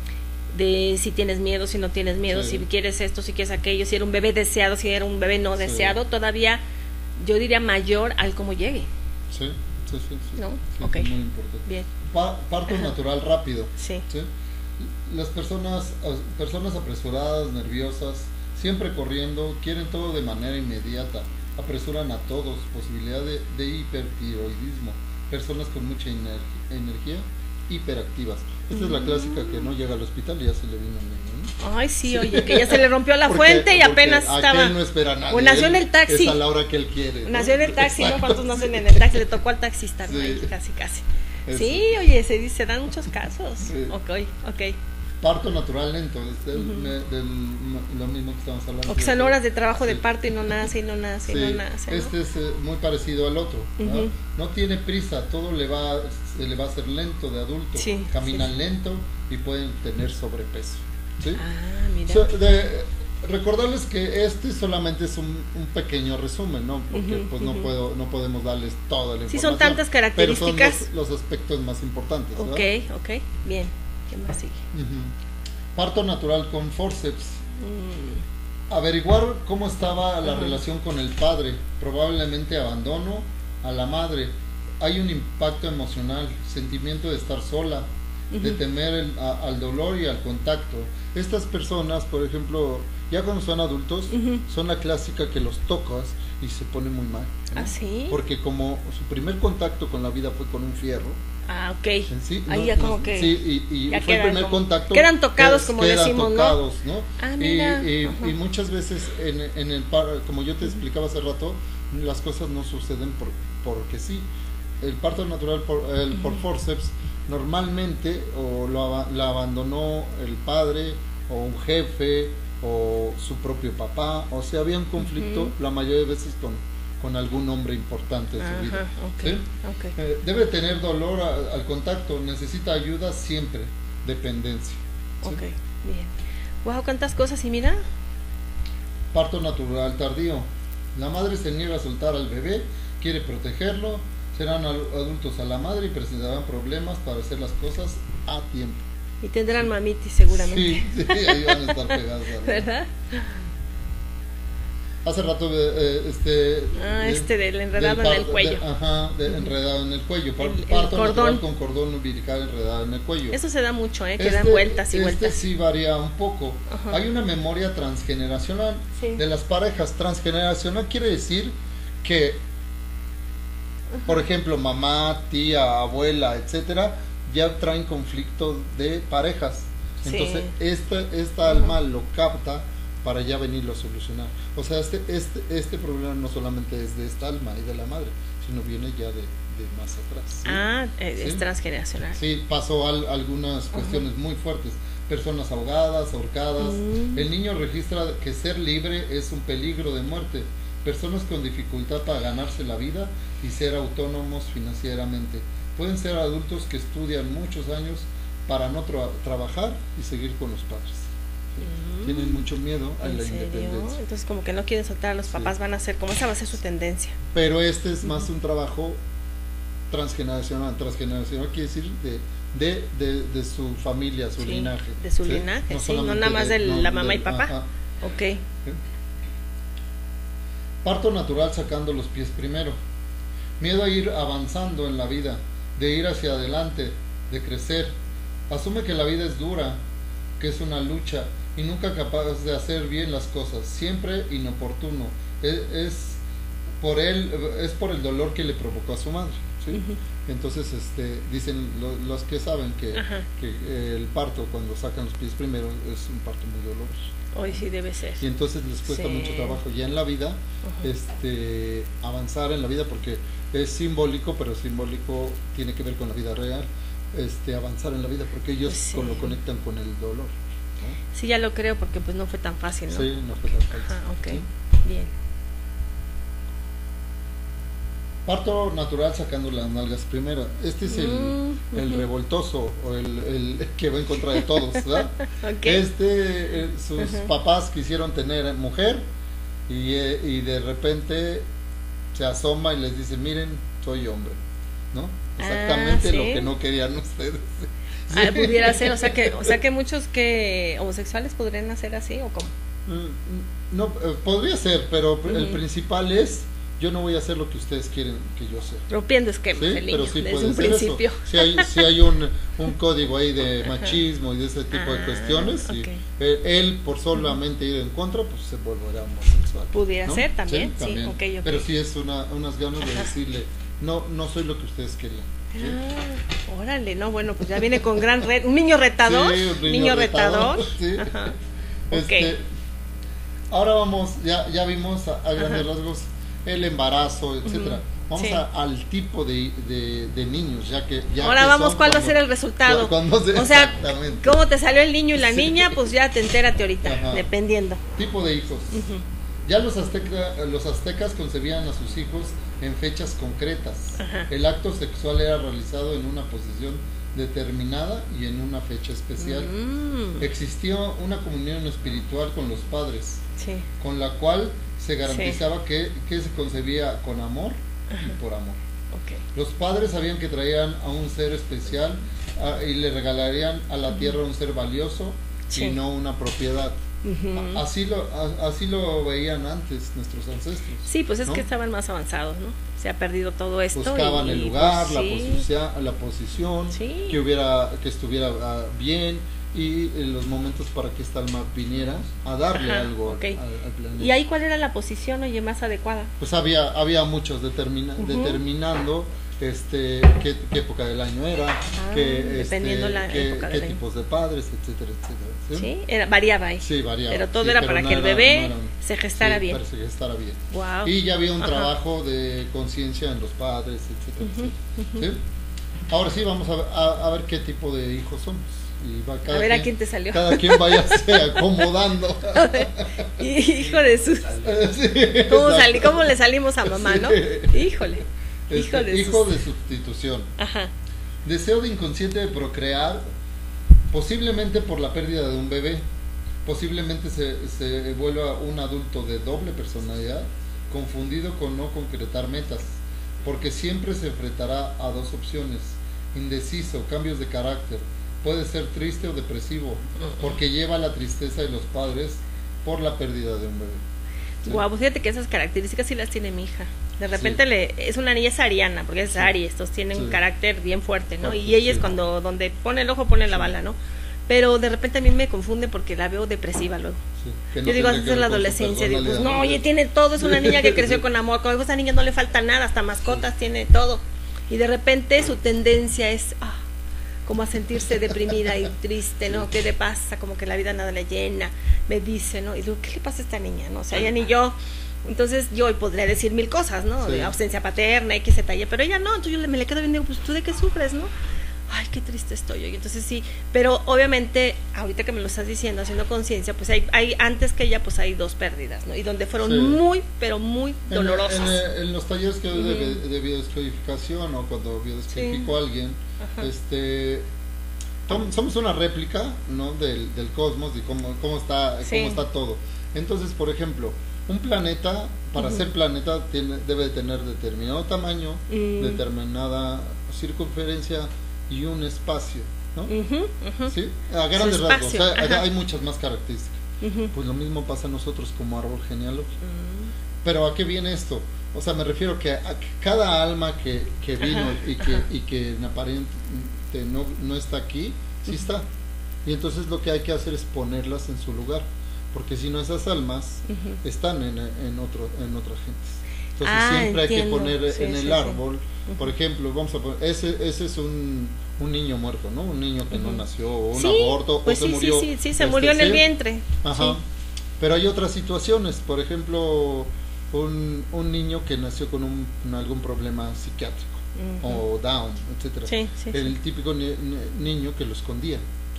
Speaker 1: de si tienes miedo, si no tienes miedo, sí. si quieres esto, si quieres aquello, si era un bebé deseado, si era un bebé no sí. deseado, todavía yo diría mayor al cómo llegue.
Speaker 2: Sí, sí, sí. sí.
Speaker 1: ¿No?
Speaker 2: Sí,
Speaker 1: ok.
Speaker 2: Muy importante.
Speaker 1: Bien.
Speaker 2: Pa- parto Ajá. natural rápido.
Speaker 1: Sí.
Speaker 2: ¿sí? Las personas, personas apresuradas, nerviosas, siempre corriendo, quieren todo de manera inmediata, apresuran a todos, posibilidad de, de hipertiroidismo. Personas con mucha ener- energía, hiperactivas. Esta mm. es la clásica que no llega al hospital y ya se le vino el niño, ¿no?
Speaker 1: Ay, sí, sí, oye, que ya se le rompió la porque, fuente y apenas estaba.
Speaker 2: Él no espera a nadie.
Speaker 1: O nació en el taxi.
Speaker 2: Es a la hora que él quiere. ¿no?
Speaker 1: Nació en el taxi, Exacto. ¿no? ¿Cuántos nacen en el taxi? Le tocó al taxista, ¿no? Sí. Ahí, casi, casi. Eso. Sí, oye, se, se dan muchos casos. Sí. Ok, ok.
Speaker 2: parto natural lento, es del, uh-huh. me, del, lo mismo que estamos hablando.
Speaker 1: O que son horas de trabajo sí. de parto y no nace, y no nace,
Speaker 2: sí.
Speaker 1: y no nace. ¿no?
Speaker 2: Este es eh, muy parecido al otro, uh-huh. ¿no? No tiene prisa, todo le va, se le va a hacer lento de adulto, sí, caminan sí. lento y pueden tener sobrepeso. ¿Sí?
Speaker 1: Ah, mira.
Speaker 2: So, de, recordarles que este solamente es un, un pequeño resumen, ¿no? Porque uh-huh, pues no uh-huh. puedo, no podemos darles toda la información.
Speaker 1: Sí, son tantas características.
Speaker 2: Pero son los, los aspectos más importantes.
Speaker 1: Ok, ¿verdad? Ok, bien. ¿Qué más sigue?
Speaker 2: Uh-huh. Parto natural con forceps. Mm. Averiguar cómo estaba la uh-huh. relación con el padre. Probablemente abandono a la madre. Hay un impacto emocional, sentimiento de estar sola, uh-huh. de temer el, a, al dolor y al contacto. Estas personas, por ejemplo, ya cuando son adultos, uh-huh. son la clásica que los tocas y se pone muy mal, ¿no?
Speaker 1: ¿Ah, sí?
Speaker 2: Porque como su primer contacto con la vida fue con un fierro.
Speaker 1: Ah, ok.
Speaker 2: Sí,
Speaker 1: ahí
Speaker 2: no,
Speaker 1: ya como
Speaker 2: no,
Speaker 1: que
Speaker 2: sí, y, y fue el primer
Speaker 1: como,
Speaker 2: contacto.
Speaker 1: Quedan tocados, como
Speaker 2: quedan
Speaker 1: decimos,
Speaker 2: tocados, ¿no?
Speaker 1: ¿no? Ah, mira.
Speaker 2: Y, y, y muchas veces, en, en el como yo te explicaba hace rato, las cosas no suceden por, porque sí. El parto natural por, el, por forceps, normalmente o lo, la abandonó el padre, o un jefe, o su propio papá, o sea, había un conflicto uh-huh. la mayoría de veces con, con algún hombre importante de su
Speaker 1: Ajá,
Speaker 2: vida.
Speaker 1: okay,
Speaker 2: ¿Sí?
Speaker 1: Okay.
Speaker 2: Eh, debe tener dolor a, al contacto, necesita ayuda siempre, dependencia. ¿Sí?
Speaker 1: Ok, bien. Wow, cuántas cosas, y mira.
Speaker 2: Parto natural tardío. La madre se niega a soltar al bebé, quiere protegerlo, serán adultos a la madre y presentarán problemas para hacer las cosas a tiempo.
Speaker 1: Y tendrán mamitis seguramente.
Speaker 2: Sí, sí, ahí van a estar pegados.
Speaker 1: ¿Verdad?
Speaker 2: Hace rato, eh, este...
Speaker 1: Ah, de, este del enredado
Speaker 2: del par,
Speaker 1: en el cuello.
Speaker 2: De, ajá, de enredado en el cuello.
Speaker 1: El,
Speaker 2: Parto
Speaker 1: el cordón.
Speaker 2: con cordón umbilical enredado en el cuello.
Speaker 1: Eso se da mucho, ¿eh? Que
Speaker 2: este,
Speaker 1: dan vueltas y
Speaker 2: este
Speaker 1: vueltas.
Speaker 2: Este sí varía un poco. Ajá. Hay una memoria transgeneracional sí. de las parejas. Transgeneracional quiere decir que, ajá. por ejemplo, mamá, tía, abuela, etcétera, ya traen conflicto de parejas. Entonces, sí. esta, esta alma lo capta para ya venirlo a solucionar. O sea, este, este, este problema no solamente es de esta alma y de la madre, sino viene ya de, de más atrás. ¿Sí?
Speaker 1: Ah, es
Speaker 2: ¿Sí?
Speaker 1: transgeneracional.
Speaker 2: Sí, pasó al, algunas cuestiones uh-huh. muy fuertes. Personas ahogadas, ahorcadas. Uh-huh. El niño registra que ser libre es un peligro de muerte. Personas con dificultad para ganarse la vida y ser autónomos financieramente. Pueden ser adultos que estudian muchos años para no tra- trabajar y seguir con los padres. ¿Sí? Uh-huh. Tienen mucho miedo a la
Speaker 1: serio?
Speaker 2: independencia.
Speaker 1: Entonces como que no quieren soltar a los papás, sí. van a ser, como esa va a ser su tendencia.
Speaker 2: Pero este es más uh-huh. un trabajo transgeneracional. Transgeneracional quiere decir de, de, de, de su familia, su
Speaker 1: sí,
Speaker 2: linaje.
Speaker 1: De su
Speaker 2: ¿sí?
Speaker 1: linaje,
Speaker 2: no
Speaker 1: sí, no nada más de, de no, la mamá de, y papá. Ajá. Ok. ¿Sí?
Speaker 2: Parto natural sacando los pies primero. Miedo a ir avanzando en la vida, de ir hacia adelante, de crecer. Asume que la vida es dura, que es una lucha y nunca capaz de hacer bien las cosas, siempre inoportuno. Es, es por él, es por el dolor que le provocó a su madre. ¿Sí? Uh-huh. Entonces, este, dicen lo, los que saben que, que eh, el parto cuando sacan los pies primero es un parto muy doloroso.
Speaker 1: Hoy sí debe ser.
Speaker 2: Y entonces les cuesta sí. mucho trabajo ya en la vida, uh-huh. este, avanzar en la vida porque es simbólico, pero simbólico tiene que ver con la vida real. Este, avanzar en la vida porque ellos pues sí. con, lo conectan con el dolor, ¿no?
Speaker 1: Sí, ya lo creo porque pues no fue tan fácil, ¿no?
Speaker 2: Sí, no fue tan fácil.
Speaker 1: Ajá, ok,
Speaker 2: ¿sí?
Speaker 1: Bien.
Speaker 2: Parto natural sacando las nalgas primero. Este es el, mm, el uh-huh. revoltoso o el, el que va en contra de todos, ¿verdad? Okay. Este, eh, sus uh-huh. papás quisieron tener mujer y, eh, y de repente se asoma y les dice, miren, soy hombre, ¿no? Exactamente ah, ¿sí? lo que no querían ustedes.
Speaker 1: ¿Sí? Ah, pudiera ser, o sea que, o sea que muchos que homosexuales podrían hacer así o cómo.
Speaker 2: No, eh, podría ser, pero uh-huh. el principal es yo no voy a hacer lo que ustedes quieren que yo sea.
Speaker 1: Rompiendo esquemas, ¿sí? El niño,
Speaker 2: pero sí
Speaker 1: desde un principio.
Speaker 2: Si hay, si hay un, un código ahí de machismo y de ese tipo ah, de cuestiones, okay. y él, él por solamente ir en contra, pues se volverá homosexual.
Speaker 1: Pudiera ¿no? ser también, sí,
Speaker 2: también.
Speaker 1: Sí, okay, okay.
Speaker 2: Pero sí es una, unas ganas de decirle, no, no soy lo que ustedes querían. ¿Sí?
Speaker 1: Ah, órale, no, bueno, pues ya viene con gran red, un niño retador,
Speaker 2: sí, un niño,
Speaker 1: niño
Speaker 2: retador,
Speaker 1: retador.
Speaker 2: Sí.
Speaker 1: Ajá.
Speaker 2: Este,
Speaker 1: okay.
Speaker 2: Ahora vamos, ya, ya vimos a, a grandes Ajá. rasgos el embarazo, etcétera. Uh-huh. vamos
Speaker 1: sí.
Speaker 2: a, al tipo de, de, de niños, ya que ya
Speaker 1: ahora
Speaker 2: que
Speaker 1: vamos
Speaker 2: son
Speaker 1: cuál va a
Speaker 2: cuando-
Speaker 1: ser el resultado.
Speaker 2: cuando se-
Speaker 1: O sea,
Speaker 2: exactamente.
Speaker 1: cómo te salió el niño y la
Speaker 2: Sí.
Speaker 1: niña, pues ya te entérate ahorita,
Speaker 2: Ajá.
Speaker 1: dependiendo.
Speaker 2: Tipo de hijos.
Speaker 1: Ujú.
Speaker 2: Ya los, azteca, los aztecas concebían a sus hijos en fechas concretas.
Speaker 1: Ajá.
Speaker 2: El acto sexual era realizado en una posición determinada y en una fecha especial.
Speaker 1: Mm,
Speaker 2: Existió una comunión espiritual con los padres,
Speaker 1: sí.
Speaker 2: con la cual se garantizaba que, que se concebía con amor
Speaker 1: Ajá.
Speaker 2: y por amor.
Speaker 1: Okay.
Speaker 2: Los padres sabían que traían a un ser especial a, y le regalarían a la tierra un ser valioso
Speaker 1: Sí.
Speaker 2: y no una propiedad.
Speaker 1: Ujú.
Speaker 2: A- Así lo, a- así lo veían antes nuestros ancestros.
Speaker 1: Sí, pues es
Speaker 2: ¿no?
Speaker 1: que estaban más avanzados, ¿no? Se ha perdido todo esto.
Speaker 2: Buscaban
Speaker 1: y-
Speaker 2: el
Speaker 1: y,
Speaker 2: lugar,
Speaker 1: pues,
Speaker 2: la,
Speaker 1: sí.
Speaker 2: posición, la posición,
Speaker 1: Sí.
Speaker 2: que hubiera, que estuviera ah, bien y eh, los momentos para que esta alma viniera a darle
Speaker 1: Ajá,
Speaker 2: algo al-
Speaker 1: ok.
Speaker 2: al, al planeta.
Speaker 1: ¿Y ahí cuál era la posición, oye, más adecuada?
Speaker 2: Pues había, había muchos determina,
Speaker 1: Ujú.
Speaker 2: determinando este qué, qué época del año era,
Speaker 1: Ah,
Speaker 2: qué,
Speaker 1: dependiendo
Speaker 2: este,
Speaker 1: la
Speaker 2: qué,
Speaker 1: época
Speaker 2: qué
Speaker 1: del año.
Speaker 2: tipos de padres, etcétera, etcétera. ¿sí?
Speaker 1: Sí, era, variaba ahí.
Speaker 2: Sí, variaba.
Speaker 1: Pero todo
Speaker 2: Sí,
Speaker 1: era
Speaker 2: pero
Speaker 1: para
Speaker 2: no
Speaker 1: que el
Speaker 2: era-
Speaker 1: bebé
Speaker 2: no eran-
Speaker 1: se gestara
Speaker 2: sí,
Speaker 1: bien.
Speaker 2: para que se gestara bien.
Speaker 1: Wow.
Speaker 2: Y ya había un
Speaker 1: Ajá.
Speaker 2: trabajo de conciencia en los padres, etcétera,
Speaker 1: Ujú,
Speaker 2: etcétera. ¿sí? Ahora sí, vamos a, ver- a, a ver qué tipo de hijos somos. Y va cada
Speaker 1: A ver a
Speaker 2: quien-
Speaker 1: quién te salió.
Speaker 2: Cada quien vaya acomodando.
Speaker 1: Hijo de sus.
Speaker 2: Sí,
Speaker 1: ¿Cómo,
Speaker 2: exacto.
Speaker 1: salí, ¿Cómo le salimos a mamá,
Speaker 2: Sí.
Speaker 1: no? Híjole.
Speaker 2: Este,
Speaker 1: Hijo de
Speaker 2: hijo
Speaker 1: sus.
Speaker 2: de sustitución.
Speaker 1: Ajá.
Speaker 2: Deseo de inconsciente de procrear, posiblemente por la pérdida de un bebé, posiblemente se, se vuelva un adulto de doble personalidad, confundido con no concretar metas, porque siempre se enfrentará a dos opciones, indeciso, cambios de carácter, puede ser triste o depresivo, porque lleva la tristeza de los padres por la pérdida de un bebé. ¿sí?
Speaker 1: Guau, pues fíjate que esas características sí las tiene mi hija. De repente
Speaker 2: Sí.
Speaker 1: le es una niña es ariana, porque es
Speaker 2: Sí.
Speaker 1: Aries, estos tienen
Speaker 2: Sí.
Speaker 1: un carácter bien fuerte, ¿no?
Speaker 2: Fuerte,
Speaker 1: Y ella es
Speaker 2: sí.
Speaker 1: cuando donde pone el ojo pone la
Speaker 2: Sí.
Speaker 1: bala, ¿no? Pero de repente a mí me confunde porque la veo depresiva luego.
Speaker 2: Sí, que no
Speaker 1: Yo digo,
Speaker 2: tiene
Speaker 1: así
Speaker 2: que
Speaker 1: es la
Speaker 2: ver con su
Speaker 1: adolescencia, digo, pues
Speaker 2: personalidad,
Speaker 1: no, oye, tiene todo, es una niña que creció
Speaker 2: Sí.
Speaker 1: con amor, con esa niña no le falta nada, hasta mascotas tiene todo. Y de repente su tendencia es ah, como a sentirse deprimida y triste, ¿no? ¿Qué le pasa? Como que la vida nada le llena, me dice, ¿no? Y digo, ¿qué le pasa a esta niña? No, o sea, ella ni yo. Entonces yo hoy podría decir mil cosas, ¿no?
Speaker 2: Sí.
Speaker 1: De ausencia paterna, X, Z, Y, pero ella no, entonces yo le- me le quedo bien, digo, pues tú de qué sufres, ¿no? Ay, qué triste estoy hoy. Entonces sí, pero obviamente, ahorita que me lo estás diciendo, haciendo conciencia, pues hay, hay, antes que ella, pues hay dos pérdidas, ¿no? Y donde fueron
Speaker 2: Sí.
Speaker 1: muy, pero muy
Speaker 2: En,
Speaker 1: dolorosas.
Speaker 2: en- en los talleres que doy de,
Speaker 1: Ujú.
Speaker 2: de biodescodificación o cuando biodescodifico a alguien,
Speaker 1: Ajá.
Speaker 2: este tom- somos una réplica, ¿no? del, del cosmos, de cómo, cómo está
Speaker 1: Sí.
Speaker 2: cómo está todo. Entonces, por ejemplo, un planeta, para
Speaker 1: Ujú.
Speaker 2: ser planeta, tiene, debe de tener determinado tamaño,
Speaker 1: Mm.
Speaker 2: determinada circunferencia y un espacio, ¿no?
Speaker 1: Ujú, ujú.
Speaker 2: ¿Sí? A grandes
Speaker 1: Su
Speaker 2: rasgos, o sea,
Speaker 1: espacio, ajá.
Speaker 2: hay muchas más características.
Speaker 1: Ujú.
Speaker 2: Pues lo mismo pasa a nosotros como árbol genealógico.
Speaker 1: Mm.
Speaker 2: Pero ¿a qué viene esto? O sea, me refiero que a que cada alma que, que vino
Speaker 1: Ajá,
Speaker 2: y que,
Speaker 1: ajá.
Speaker 2: y que en aparente no, no está aquí, sí está. Y entonces lo que hay que hacer es ponerlas en su lugar, porque si no esas almas
Speaker 1: Ujú.
Speaker 2: están en, en, otro, en otras gentes. Entonces
Speaker 1: Ah,
Speaker 2: siempre hay que
Speaker 1: entiendo.
Speaker 2: poner
Speaker 1: Sí,
Speaker 2: en
Speaker 1: sí,
Speaker 2: el
Speaker 1: sí.
Speaker 2: árbol,
Speaker 1: Ujú.
Speaker 2: por ejemplo, vamos a poner, ese, ese es un, un niño muerto, ¿no? Un niño que no
Speaker 1: Ujú.
Speaker 2: nació, o un
Speaker 1: Sí,
Speaker 2: aborto,
Speaker 1: pues
Speaker 2: o se
Speaker 1: sí,
Speaker 2: murió.
Speaker 1: sí, sí, sí, se
Speaker 2: este,
Speaker 1: murió en el
Speaker 2: ¿sí?
Speaker 1: vientre.
Speaker 2: Ajá.
Speaker 1: Sí.
Speaker 2: Pero hay otras situaciones, por ejemplo, un, un niño que nació con un, con algún problema psiquiátrico,
Speaker 1: Ujú.
Speaker 2: o Down, etcétera.
Speaker 1: Sí, sí,
Speaker 2: El
Speaker 1: sí.
Speaker 2: típico ni- ni- niño que lo escondía.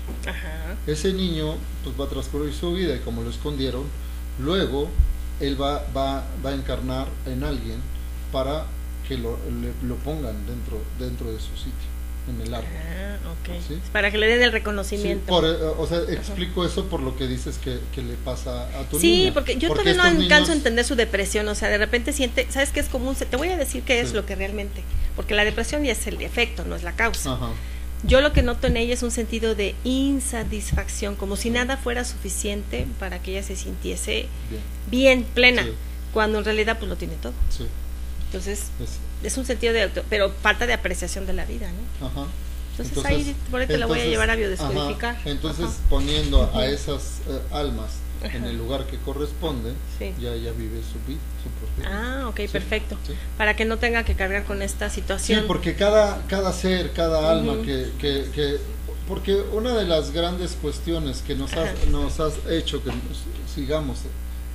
Speaker 1: Ajá.
Speaker 2: Ese niño pues va a transcurrir su vida y como lo escondieron, luego él va, va, va a encarnar en alguien para que lo, le- lo pongan dentro, dentro de su sitio, en el árbol.
Speaker 1: Ah, ok.
Speaker 2: ¿Sí?
Speaker 1: Para que le den el
Speaker 2: Sí,
Speaker 1: reconocimiento.
Speaker 2: por, eh, o sea, explico eso por lo que dices que, que le pasa a tu
Speaker 1: Sí,
Speaker 2: niña.
Speaker 1: porque yo
Speaker 2: Porque
Speaker 1: todavía no
Speaker 2: estos
Speaker 1: alcanzo a
Speaker 2: niños-
Speaker 1: entender su depresión, o sea, de repente siente, ¿sabes qué es común? Se- Te voy a decir qué es
Speaker 2: Sí.
Speaker 1: lo que realmente, porque la depresión ya es el efecto, no es la causa.
Speaker 2: Ajá.
Speaker 1: Yo lo que noto en ella es un sentido de insatisfacción, como si nada fuera suficiente para que ella se sintiese
Speaker 2: Bien,
Speaker 1: bien, plena,
Speaker 2: Sí.
Speaker 1: cuando en realidad pues lo tiene todo.
Speaker 2: sí.
Speaker 1: Entonces,
Speaker 2: es-
Speaker 1: es un sentido de auto, pero falta de apreciación de la vida, ¿no?
Speaker 2: ajá.
Speaker 1: Entonces, ahí por ahí te la voy a
Speaker 2: entonces,
Speaker 1: llevar a biodescodificar.
Speaker 2: ajá, entonces
Speaker 1: Ajá.
Speaker 2: poniendo
Speaker 1: Ujú.
Speaker 2: a esas eh, almas en
Speaker 1: Ajá.
Speaker 2: el lugar que corresponde,
Speaker 1: Sí.
Speaker 2: ya ya vive su vida, su propia vida.
Speaker 1: Ah, ok,
Speaker 2: Sí,
Speaker 1: perfecto.
Speaker 2: sí.
Speaker 1: Para que no tenga que cargar con esta
Speaker 2: Sí,
Speaker 1: situación.
Speaker 2: porque cada, cada ser, cada alma
Speaker 1: Ujú.
Speaker 2: que, que, que, porque una de las grandes cuestiones que nos has,
Speaker 1: Ajá.
Speaker 2: nos has hecho que nos sigamos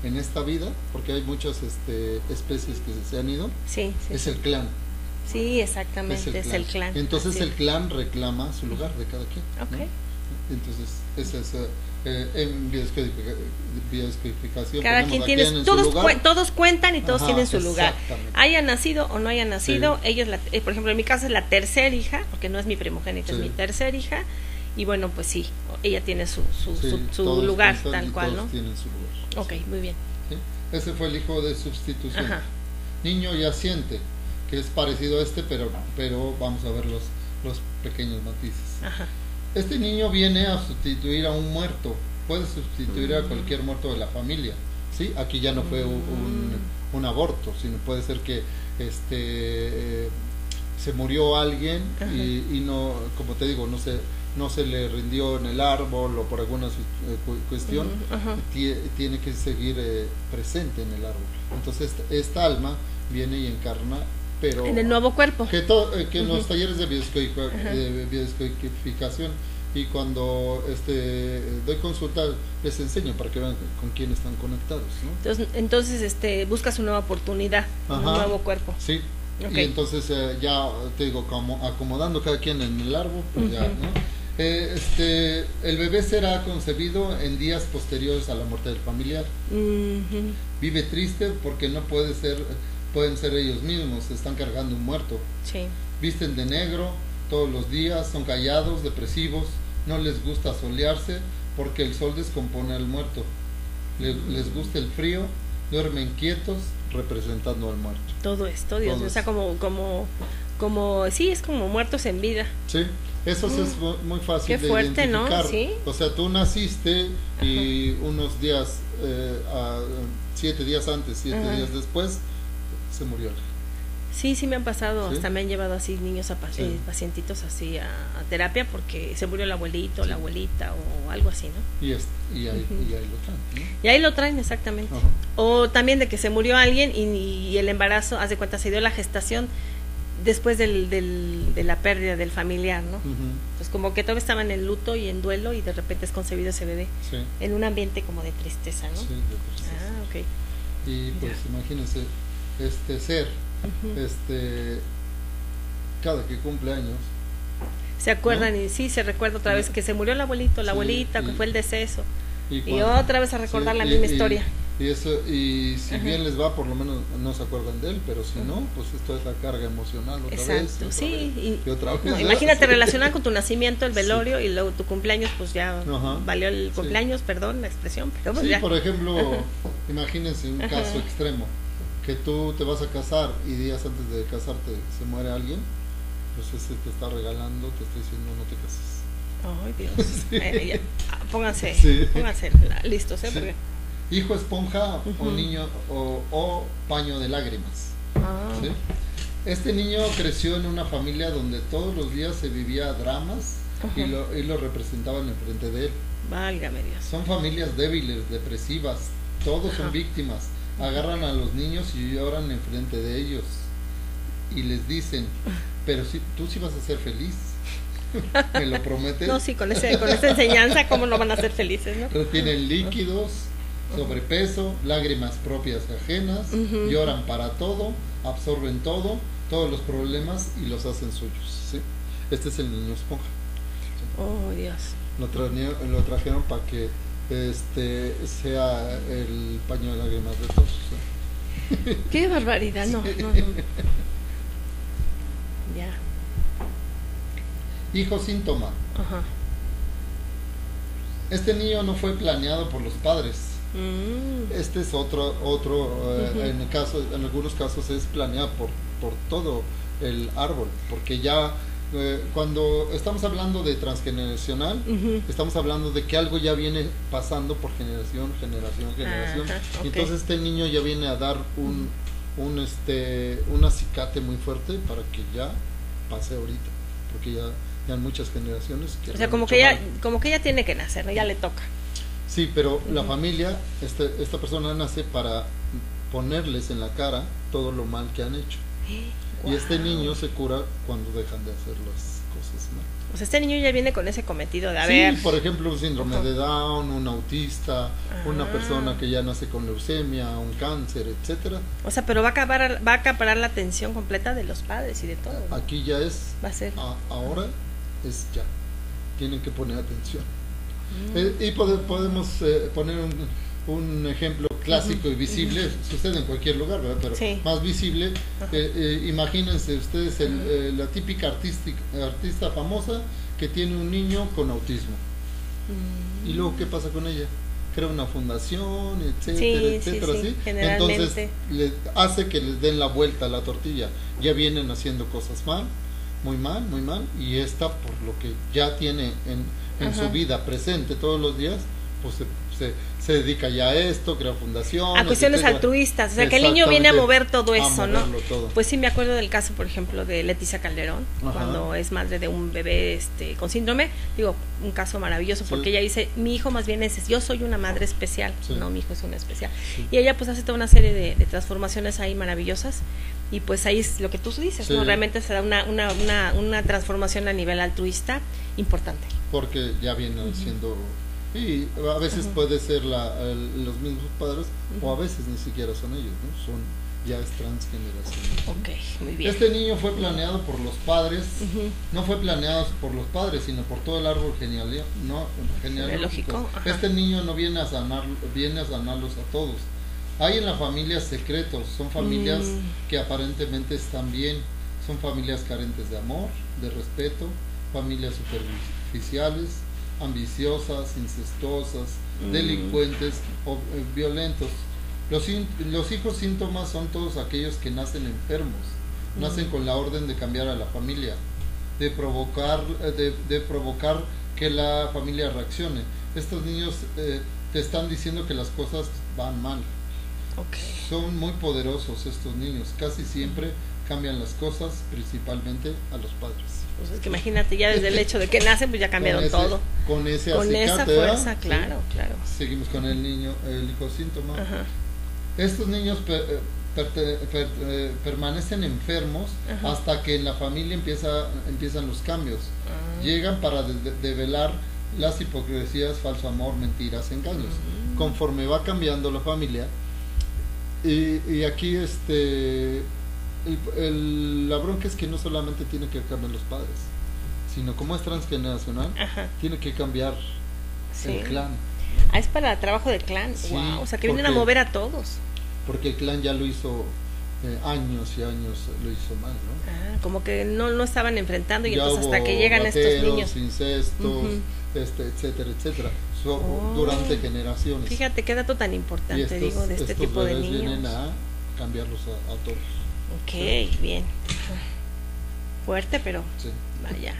Speaker 2: en esta vida, porque hay muchas este, especies que se han ido,
Speaker 1: sí, sí,
Speaker 2: es
Speaker 1: sí.
Speaker 2: el clan.
Speaker 1: Sí, exactamente, es el clan.
Speaker 2: Es el clan. Entonces
Speaker 1: Así.
Speaker 2: el clan reclama su lugar de cada quien.
Speaker 1: Ok.
Speaker 2: ¿no? Entonces, esa es eh, en biodescodificación. biodescodificación
Speaker 1: Cada quien tiene, todos, cu todos cuentan y todos Ajá, tienen su lugar. Haya nacido o no haya nacido, sí. ellos, la, eh, por ejemplo, en mi caso es la tercera hija, porque no es mi primogénita, sí. es mi tercera hija, y bueno, pues sí, ella tiene su, su, sí, su, su lugar, tal cual, ¿no?
Speaker 2: Tienen su lugar.
Speaker 1: Ok, muy bien.
Speaker 2: ¿Sí? Ese fue el hijo de sustitución. Ajá. Niño yaciente, que es parecido a este, pero, pero vamos a ver los, los pequeños matices.
Speaker 1: Ajá.
Speaker 2: Este niño viene a sustituir a un muerto, puede sustituir mm. a cualquier muerto de la familia, ¿sí? Aquí ya no fue un, un, un aborto, sino puede ser que este eh, se murió alguien y, y no, como te digo, no se, no se le rindió en el árbol o por alguna eh, cuestión, uh-huh. tiene que seguir eh, presente en el árbol. Entonces esta alma viene y encarna, pero
Speaker 1: en el nuevo cuerpo,
Speaker 2: que, to, eh, que en uh-huh. los talleres de biodescodificación y cuando este doy consulta les enseño para que vean con quién están conectados, ¿no?
Speaker 1: Entonces, entonces este buscas una nueva oportunidad, Ajá. un nuevo cuerpo.
Speaker 2: Sí. Okay. Y entonces eh, ya te digo, como acomodando cada quien en el árbol, pues uh-huh. ya, ¿no? Eh, este, el bebé será concebido en días posteriores a la muerte del familiar. Uh-huh. Vive triste porque no puede ser, pueden ser ellos mismos, están cargando un muerto.
Speaker 1: Sí.
Speaker 2: Visten de negro todos los días, son callados, depresivos, no les gusta solearse porque el sol descompone al muerto. Le, uh-huh. Les gusta el frío, duermen quietos, representando al muerto.
Speaker 1: Todo esto, Dios, Todo o sea, como, como, como, sí, es como muertos en vida.
Speaker 2: Sí. Eso sí es muy fácil
Speaker 1: Qué
Speaker 2: de
Speaker 1: fuerte,
Speaker 2: identificar.
Speaker 1: ¿no? ¿Sí?
Speaker 2: O sea, tú naciste y Ajá. unos días, eh, a, siete días antes, siete Ajá. días después, se murió.
Speaker 1: Sí, sí me han pasado, ¿Sí? hasta me han llevado así niños, a sí. eh, pacientitos así a, a terapia porque se murió el abuelito, sí. la abuelita o algo así, ¿no?
Speaker 2: Y, es, y, ahí, uh-huh. y ahí lo traen, ¿no?
Speaker 1: Y ahí lo traen, exactamente. Ajá. O también de que se murió alguien y, y el embarazo, haz de cuenta, se dio la gestación después del, del, de la pérdida del familiar, ¿no? Uh-huh. Pues como que todavía estaba en el luto y en duelo y de repente es concebido ese bebé
Speaker 2: sí.
Speaker 1: en un ambiente como de tristeza, ¿no?
Speaker 2: Sí, de tristeza.
Speaker 1: Ah, ok.
Speaker 2: Y pues ya. Imagínense, este ser, uh-huh. este, cada que cumple años,
Speaker 1: se acuerdan, ¿no? Y sí, se recuerda otra vez que se murió el abuelito, la sí, abuelita, y, que fue el deceso, y, cuando, y otra vez a recordar sí, la misma y, historia.
Speaker 2: Y eso, y si Ajá. bien les va, por lo menos no se acuerdan de él, pero si no, pues esto es la carga emocional otra
Speaker 1: Exacto,
Speaker 2: vez. Otra
Speaker 1: sí.
Speaker 2: Vez,
Speaker 1: y,
Speaker 2: y otra vez.
Speaker 1: No, imagínate relacionar con tu nacimiento, el velorio, sí. y luego tu cumpleaños, pues ya Ajá. valió el cumpleaños, sí. perdón la expresión. Pero pues
Speaker 2: sí,
Speaker 1: ya.
Speaker 2: por ejemplo,
Speaker 1: Ajá.
Speaker 2: imagínense un
Speaker 1: Ajá.
Speaker 2: caso extremo, que tú te vas a casar y días antes de casarte se muere alguien, pues ese te está regalando, te está diciendo no te cases.
Speaker 1: Ay, Dios. Sí. Eh, ya. Pónganse,
Speaker 2: sí.
Speaker 1: pónganse listos, ¿eh?
Speaker 2: Sí.
Speaker 1: Porque...
Speaker 2: Hijo esponja uh-huh. o niño o, o paño de lágrimas.
Speaker 1: Ah.
Speaker 2: ¿Sí? Este niño creció en una familia donde todos los días se vivía dramas uh-huh. y, lo, y lo representaban enfrente de él.
Speaker 1: Válgame Dios.
Speaker 2: Son familias débiles, depresivas, todos uh-huh. son víctimas. Agarran a los niños y lloran enfrente de ellos y les dicen, pero si tú sí vas a ser feliz. ¿Me lo prometes?
Speaker 1: No, sí, con, ese, con esa enseñanza, ¿cómo no van a ser felices, no?
Speaker 2: Retienen líquidos, sobrepeso, lágrimas propias ajenas, uh-huh. lloran para todo, absorben todo, todos los problemas y los hacen suyos, ¿sí? Este es el niño esponja. ¿Sí?
Speaker 1: Oh, Dios.
Speaker 2: Lo, trajeron, lo trajeron para que este sea el paño de lágrimas de todos. ¿Sí?
Speaker 1: Qué barbaridad, no,
Speaker 2: sí.
Speaker 1: no, no. Ya.
Speaker 2: Hijo síntoma.
Speaker 1: Ajá.
Speaker 2: Este niño no fue planeado por los padres.
Speaker 1: Mm.
Speaker 2: Este es otro, otro uh, uh-huh. en el caso, en algunos casos es planeado por, por todo el árbol, porque ya eh, cuando estamos hablando de transgeneracional, uh-huh. estamos hablando de que algo ya viene pasando por generación, generación, generación. Uh-huh. Okay. Entonces este niño ya viene a dar un, uh-huh. un este, un acicate muy fuerte para que ya pase ahorita, porque ya ya en muchas generaciones que
Speaker 1: o sea como que ya como que ya tiene que nacer, ¿no? Ya le toca.
Speaker 2: Sí, pero uh-huh. la familia, este, esta persona nace para ponerles en la cara todo lo mal que han hecho. Wow. Y este niño se cura cuando dejan de hacer las cosas mal.
Speaker 1: O sea, este niño ya viene con ese cometido de
Speaker 2: Sí,
Speaker 1: haber...
Speaker 2: por ejemplo, un síndrome
Speaker 1: Ajá.
Speaker 2: de Down, un autista,
Speaker 1: Ah.
Speaker 2: una persona que ya nace con leucemia, un cáncer, etcétera.
Speaker 1: O sea, pero va a acabar, va a acaparar la atención completa de los padres y de todo, ¿no?
Speaker 2: Aquí ya es,
Speaker 1: Va a ser...
Speaker 2: a- ahora es ya. Tienen que poner atención.
Speaker 1: Mm.
Speaker 2: Eh, y pode- podemos eh, poner un, un ejemplo clásico
Speaker 1: Ujú,
Speaker 2: y visible, sucede en cualquier lugar, ¿verdad? Pero
Speaker 1: Sí.
Speaker 2: más visible.
Speaker 1: Ajá.
Speaker 2: Eh, eh, imagínense ustedes el, eh, la típica artística, artista famosa que tiene un niño con autismo.
Speaker 1: Mm.
Speaker 2: ¿Y luego qué pasa con ella? Crea una fundación, etcétera,
Speaker 1: Sí, sí,
Speaker 2: etcétera,
Speaker 1: sí,
Speaker 2: ¿sí?
Speaker 1: generalmente.
Speaker 2: Entonces le hace que les den la vuelta a la tortilla. Ya vienen haciendo cosas mal, muy mal, muy mal, y esta, por lo que ya tiene en, en
Speaker 1: Ajá.
Speaker 2: su vida presente todos los días, pues se, se, se dedica ya a esto, crea fundaciones.
Speaker 1: A cuestiones
Speaker 2: etcétera.
Speaker 1: altruistas, o sea, que el niño viene a
Speaker 2: Exactamente,
Speaker 1: mover todo
Speaker 2: a
Speaker 1: eso, ¿no?
Speaker 2: moverlo todo.
Speaker 1: Pues sí, me acuerdo del caso, por ejemplo, de Leticia Calderón,
Speaker 2: Ajá.
Speaker 1: cuando es madre de un bebé este con síndrome. Digo, un caso maravilloso,
Speaker 2: Sí.
Speaker 1: porque ella dice, mi hijo más bien es, yo soy una madre especial,
Speaker 2: Sí.
Speaker 1: no, mi hijo es una especial.
Speaker 2: Sí.
Speaker 1: Y ella pues hace toda una serie de, de transformaciones ahí maravillosas, y pues ahí es lo que tú dices,
Speaker 2: Sí.
Speaker 1: ¿no? Realmente se da una, una, una, una transformación a nivel altruista importante.
Speaker 2: Porque ya vienen siendo, y a veces puede ser la, el- los mismos padres, o a veces ni siquiera son ellos, ¿no? Son, ya es transgeneracional.
Speaker 1: Ok, muy bien.
Speaker 2: Este niño fue planeado por los padres,
Speaker 1: Ujú.
Speaker 2: no fue planeado por los padres, sino por todo el árbol genial, no, genealógico.
Speaker 1: Genealógico, ajá.
Speaker 2: Este niño no viene a sanar, viene a sanarlos a todos. Hay en la familia secretos, son familias
Speaker 1: Mm.
Speaker 2: que aparentemente están bien, son familias carentes de amor, de respeto, familias superficiales, ambiciosas, incestuosas,
Speaker 1: Mm.
Speaker 2: delincuentes o eh, violentos. Los, in- los hijos síntomas son todos aquellos que nacen enfermos, nacen con la orden de cambiar a la familia, de provocar, eh, de, de provocar que la familia reaccione. Estos niños eh, te están diciendo que las cosas van mal.
Speaker 1: Ok.
Speaker 2: Son muy poderosos estos niños, casi siempre cambian las cosas, principalmente a los padres.
Speaker 1: Pues es que imagínate, ya desde el hecho de que nacen, pues ya cambiaron
Speaker 2: Con ese-
Speaker 1: todo.
Speaker 2: Con ese
Speaker 1: Con esa
Speaker 2: acicate, ¿verdad?
Speaker 1: fuerza,
Speaker 2: Sí.
Speaker 1: claro, claro.
Speaker 2: Seguimos con el niño, el hijo síntoma.
Speaker 1: Ajá.
Speaker 2: Estos niños per- eh, perte- per- eh, permanecen enfermos
Speaker 1: Ajá.
Speaker 2: hasta que en la familia empieza, empiezan los cambios.
Speaker 1: Ah.
Speaker 2: Llegan para de- de- develar las hipocresías, falso amor, mentiras, engaños.
Speaker 1: Mm.
Speaker 2: Conforme va cambiando la familia, y, y aquí este el, el- la bronca es que no solamente tiene que cambiar los padres, sino como es transgeneracional,
Speaker 1: Ajá.
Speaker 2: tiene que cambiar
Speaker 1: Sí.
Speaker 2: el clan.
Speaker 1: Ah, es para trabajo de clan.
Speaker 2: Sí,
Speaker 1: Wow, o sea, que vienen a
Speaker 2: porque-
Speaker 1: mover a todos.
Speaker 2: Porque el clan ya lo hizo eh, años y años, lo hizo mal, ¿no?
Speaker 1: Ah, como que no, no estaban enfrentando y
Speaker 2: Ya
Speaker 1: entonces hasta
Speaker 2: hubo
Speaker 1: que llegan estos
Speaker 2: rateros,
Speaker 1: niños.
Speaker 2: incestos,
Speaker 1: Ujú.
Speaker 2: este, etcétera, etcétera, so-
Speaker 1: Oh.
Speaker 2: durante generaciones.
Speaker 1: Fíjate qué dato tan
Speaker 2: y
Speaker 1: importante,
Speaker 2: estos,
Speaker 1: digo, de este
Speaker 2: estos
Speaker 1: tipo de
Speaker 2: bebés vienen
Speaker 1: niños.
Speaker 2: a cambiarlos a, a todos.
Speaker 1: Ok, bien. Fuerte, pero
Speaker 2: Sí.
Speaker 1: vaya.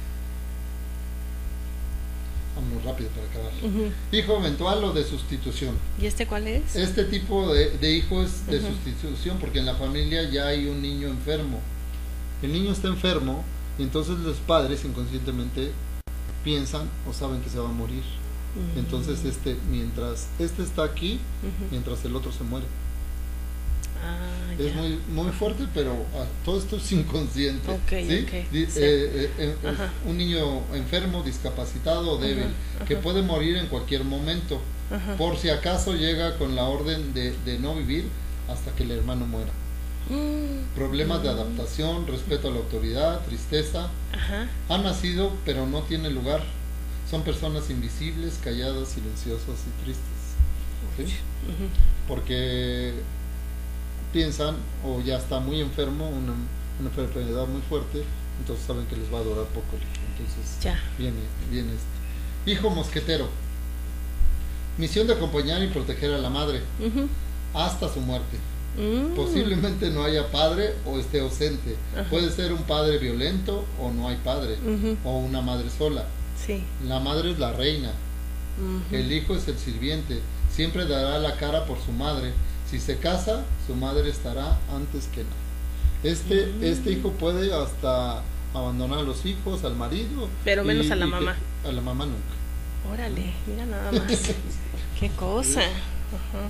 Speaker 2: Vamos rápido para acabar.
Speaker 1: Ujú.
Speaker 2: Hijo eventual o de sustitución.
Speaker 1: ¿Y este cuál es?
Speaker 2: Este tipo de, de hijo es de
Speaker 1: Ujú.
Speaker 2: sustitución porque en la familia ya hay un niño enfermo. El niño está enfermo y entonces los padres inconscientemente piensan o saben que se va a morir.
Speaker 1: Ujú.
Speaker 2: Entonces este, mientras este está aquí,
Speaker 1: Ujú.
Speaker 2: mientras el otro se muere.
Speaker 1: Ah,
Speaker 2: Es
Speaker 1: ya.
Speaker 2: muy muy fuerte, pero ah, todo esto es inconsciente.
Speaker 1: Ok,
Speaker 2: ¿sí?
Speaker 1: ok,
Speaker 2: Di-
Speaker 1: sí.
Speaker 2: eh, eh, eh,
Speaker 1: Ajá.
Speaker 2: un niño enfermo, discapacitado o débil,
Speaker 1: Ajá,
Speaker 2: que
Speaker 1: ajá.
Speaker 2: puede morir en cualquier momento,
Speaker 1: Ajá.
Speaker 2: por si acaso llega con la orden de, de no vivir hasta que el hermano muera.
Speaker 1: Mm.
Speaker 2: Problemas de adaptación, respeto a la autoridad, tristeza.
Speaker 1: Ajá.
Speaker 2: Han nacido, pero no tienen lugar. Son personas invisibles, calladas, silenciosas y tristes. ¿sí?
Speaker 1: Ujú.
Speaker 2: Porque piensan o ya está muy enfermo, una, una enfermedad muy fuerte, entonces saben que les va a durar poco. Entonces
Speaker 1: Ya.
Speaker 2: viene, viene este. Hijo mosquetero. Misión de acompañar y proteger a la madre
Speaker 1: Ujú.
Speaker 2: hasta su muerte.
Speaker 1: Mm.
Speaker 2: Posiblemente no haya padre o esté ausente.
Speaker 1: Ajá.
Speaker 2: Puede ser un padre violento o no hay padre.
Speaker 1: Ujú.
Speaker 2: O una madre sola.
Speaker 1: Sí.
Speaker 2: La madre es la reina.
Speaker 1: Ujú.
Speaker 2: El hijo es el sirviente. Siempre dará la cara por su madre. Si se casa, su madre estará antes que nada. Este,
Speaker 1: Mm.
Speaker 2: este hijo puede hasta abandonar a los hijos, al marido.
Speaker 1: Pero menos a la
Speaker 2: que-
Speaker 1: mamá.
Speaker 2: a la mamá nunca.
Speaker 1: Órale, mira nada más. Qué cosa. Ajá.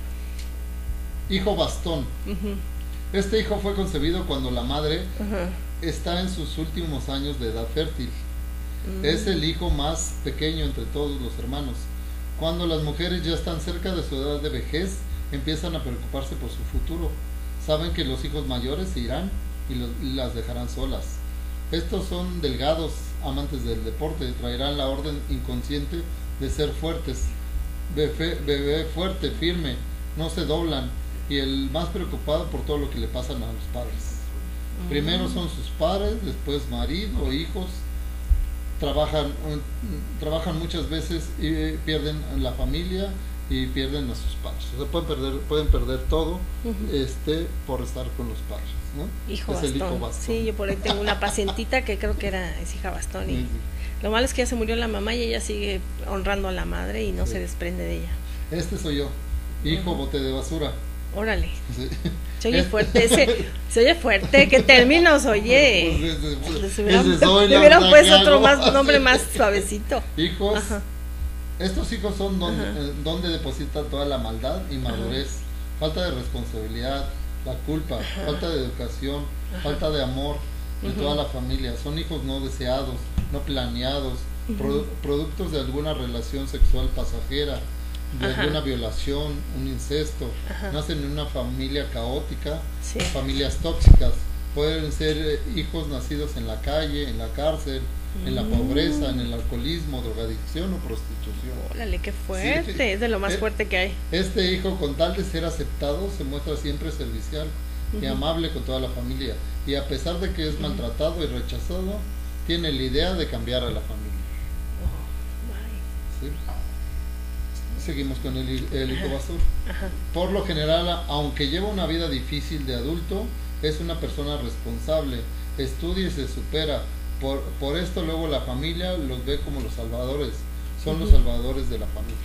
Speaker 2: Hijo bastón.
Speaker 1: Ujú.
Speaker 2: Este hijo fue concebido cuando la madre
Speaker 1: Ajá.
Speaker 2: está en sus últimos años de edad fértil. Mm. Es el hijo más pequeño entre todos los hermanos. Cuando las mujeres ya están cerca de su edad de vejez, empiezan a preocuparse por su futuro. Saben que los hijos mayores se irán y, los, y las dejarán solas. Estos son delgados, amantes del deporte, traerán la orden inconsciente de ser fuertes. Bebé, bebé fuerte, firme, no se doblan, y el más preocupado por todo lo que le pasan a los padres. Mm. Primero son sus padres, después marido, hijos. Trabajan, trabajan muchas veces y pierden la familia y pierden a sus padres. O sea, pueden perder, pueden perder todo uh-huh. este por estar con los padres, ¿no?
Speaker 1: Hijo
Speaker 2: es
Speaker 1: bastón.
Speaker 2: El hijo bastón.
Speaker 1: Sí, yo por ahí tengo una pacientita que creo que era es hija bastón. Y sí, sí. Lo malo es que ya se murió la mamá y ella sigue honrando a la madre y no sí. se desprende de ella.
Speaker 2: Este soy yo, hijo uh-huh. bote de basura.
Speaker 1: Órale. Sí. Se oye fuerte, ese, se oye fuerte, ¿qué términos, oye? Pues ese, pues, se hubieran, ese soy, hubieran puesto otro más, nombre más suavecito.
Speaker 2: Hijos, ajá. Estos hijos son donde, eh, donde depositan toda la maldad y madurez, ajá. falta de responsabilidad, la culpa, ajá. falta de educación, ajá. falta de amor de uh-huh. toda la familia. Son hijos no deseados, no planeados, uh-huh. produ- productos de alguna relación sexual pasajera, de ajá. alguna violación, un incesto, ajá. nacen en una familia caótica, sí. familias tóxicas, pueden ser eh, hijos nacidos en la calle, en la cárcel, mm. en la pobreza, en el alcoholismo, drogadicción o prostitución.
Speaker 1: Órale, qué fuerte, sí. es de lo más eh, fuerte que hay.
Speaker 2: Este hijo, con tal de ser aceptado, se muestra siempre servicial uh-huh. y amable con toda la familia, y a pesar de que es uh-huh. maltratado y rechazado, tiene la idea de cambiar a la familia. Oh, ¿sí? Seguimos con el, el hijo basura. Por lo general, aunque lleva una vida difícil de adulto, es una persona responsable, estudia y se supera. Por, por esto luego la familia los ve como los salvadores, son uh-huh. los salvadores de la familia.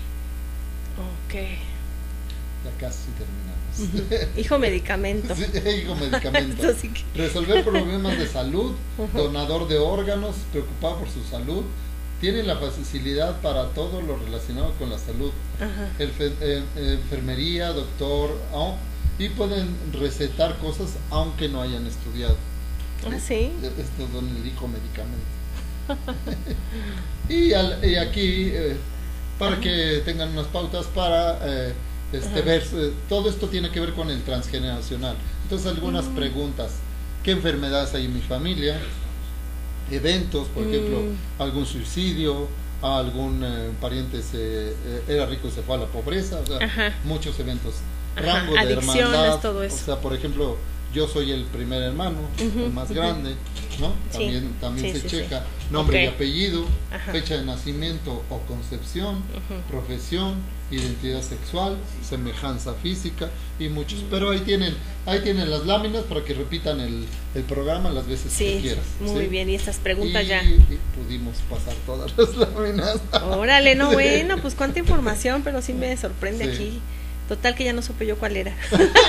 Speaker 1: Ok.
Speaker 2: Ya casi terminamos.
Speaker 1: Uh-huh. Hijo medicamento.
Speaker 2: Sí, hijo medicamento. Sí que... Resolver problemas de salud, uh-huh. donador de órganos, preocupado por su salud. Tiene la facilidad para todo lo relacionado con la salud, el, eh, enfermería, doctor, oh, y pueden recetar cosas aunque no hayan estudiado.
Speaker 1: ¿Ah, sí?
Speaker 2: Esto es donde dijo medicamento. y, al, y aquí, eh, para que tengan unas pautas para eh, este, ver, eh, todo esto tiene que ver con el transgeneracional. Entonces, algunas mm. preguntas. ¿Qué enfermedades hay en mi familia? Eventos, por mm. ejemplo, algún suicidio, algún eh, pariente se, eh, era rico y se fue a la pobreza, o sea, ajá. muchos eventos, rango de hermandad, todo eso. O sea, por ejemplo, yo soy el primer hermano, uh-huh, el más uh-huh. grande, ¿no? También, sí, también sí, se sí, checa sí. nombre okay. y apellido, ajá. fecha de nacimiento o concepción, uh-huh. profesión, identidad sexual, semejanza física y muchos. Pero ahí tienen, ahí tienen las láminas para que repitan el, el programa las veces sí, que quieras.
Speaker 1: Muy ¿sí? bien, y estas preguntas
Speaker 2: y,
Speaker 1: ya.
Speaker 2: Y pudimos pasar todas las láminas.
Speaker 1: Órale, no, bueno, pues cuánta información, pero sí me sorprende sí. aquí. Total que ya no supe yo cuál era.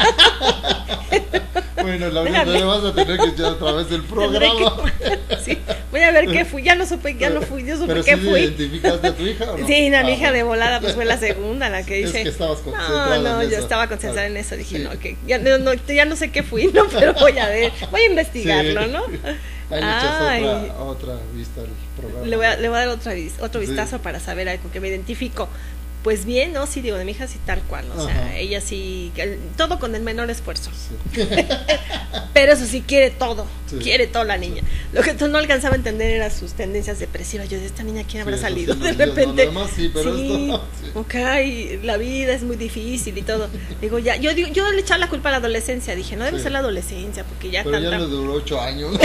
Speaker 2: Bueno, la verdad le vas a tener que echar otra vez el programa.
Speaker 1: Que, sí, voy a ver qué fui, ya no supe, ya no fui, yo supe
Speaker 2: ¿Pero
Speaker 1: qué
Speaker 2: sí
Speaker 1: fui.
Speaker 2: ¿Identificaste a tu hija o no?
Speaker 1: Sí, no, mi hija de volada pues fue la segunda, la que dice.
Speaker 2: Es que estabas concentrada.
Speaker 1: No, no,
Speaker 2: en
Speaker 1: yo
Speaker 2: eso.
Speaker 1: estaba concentrada en eso, dije, sí. no, que ya no, no, ya no sé qué fui, no, pero voy a ver, voy a investigarlo, sí. ¿no?
Speaker 2: Ahí le echas otra, otra vista al programa.
Speaker 1: Le voy a, le voy a dar otra, otro vistazo sí. para saber algo que me identifico. Pues bien, ¿no? Sí, digo, de mi hija sí tal cual, ¿no? O sea, ajá. ella sí, todo con el menor esfuerzo. Sí. Pero eso sí, quiere todo, sí. quiere todo la niña. Lo que tú no alcanzaba a entender eran sus tendencias depresivas. Yo de esta niña, ¿quién habrá sí, salido? Sí, de repente.
Speaker 2: No, sí, pero
Speaker 1: sí,
Speaker 2: esto, sí.
Speaker 1: ok, la vida es muy difícil y todo. Digo, ya, yo digo, yo le echaba la culpa a la adolescencia. Dije, no debe sí. ser la adolescencia, porque ya
Speaker 2: pero
Speaker 1: tanta...
Speaker 2: ya le duró ocho años.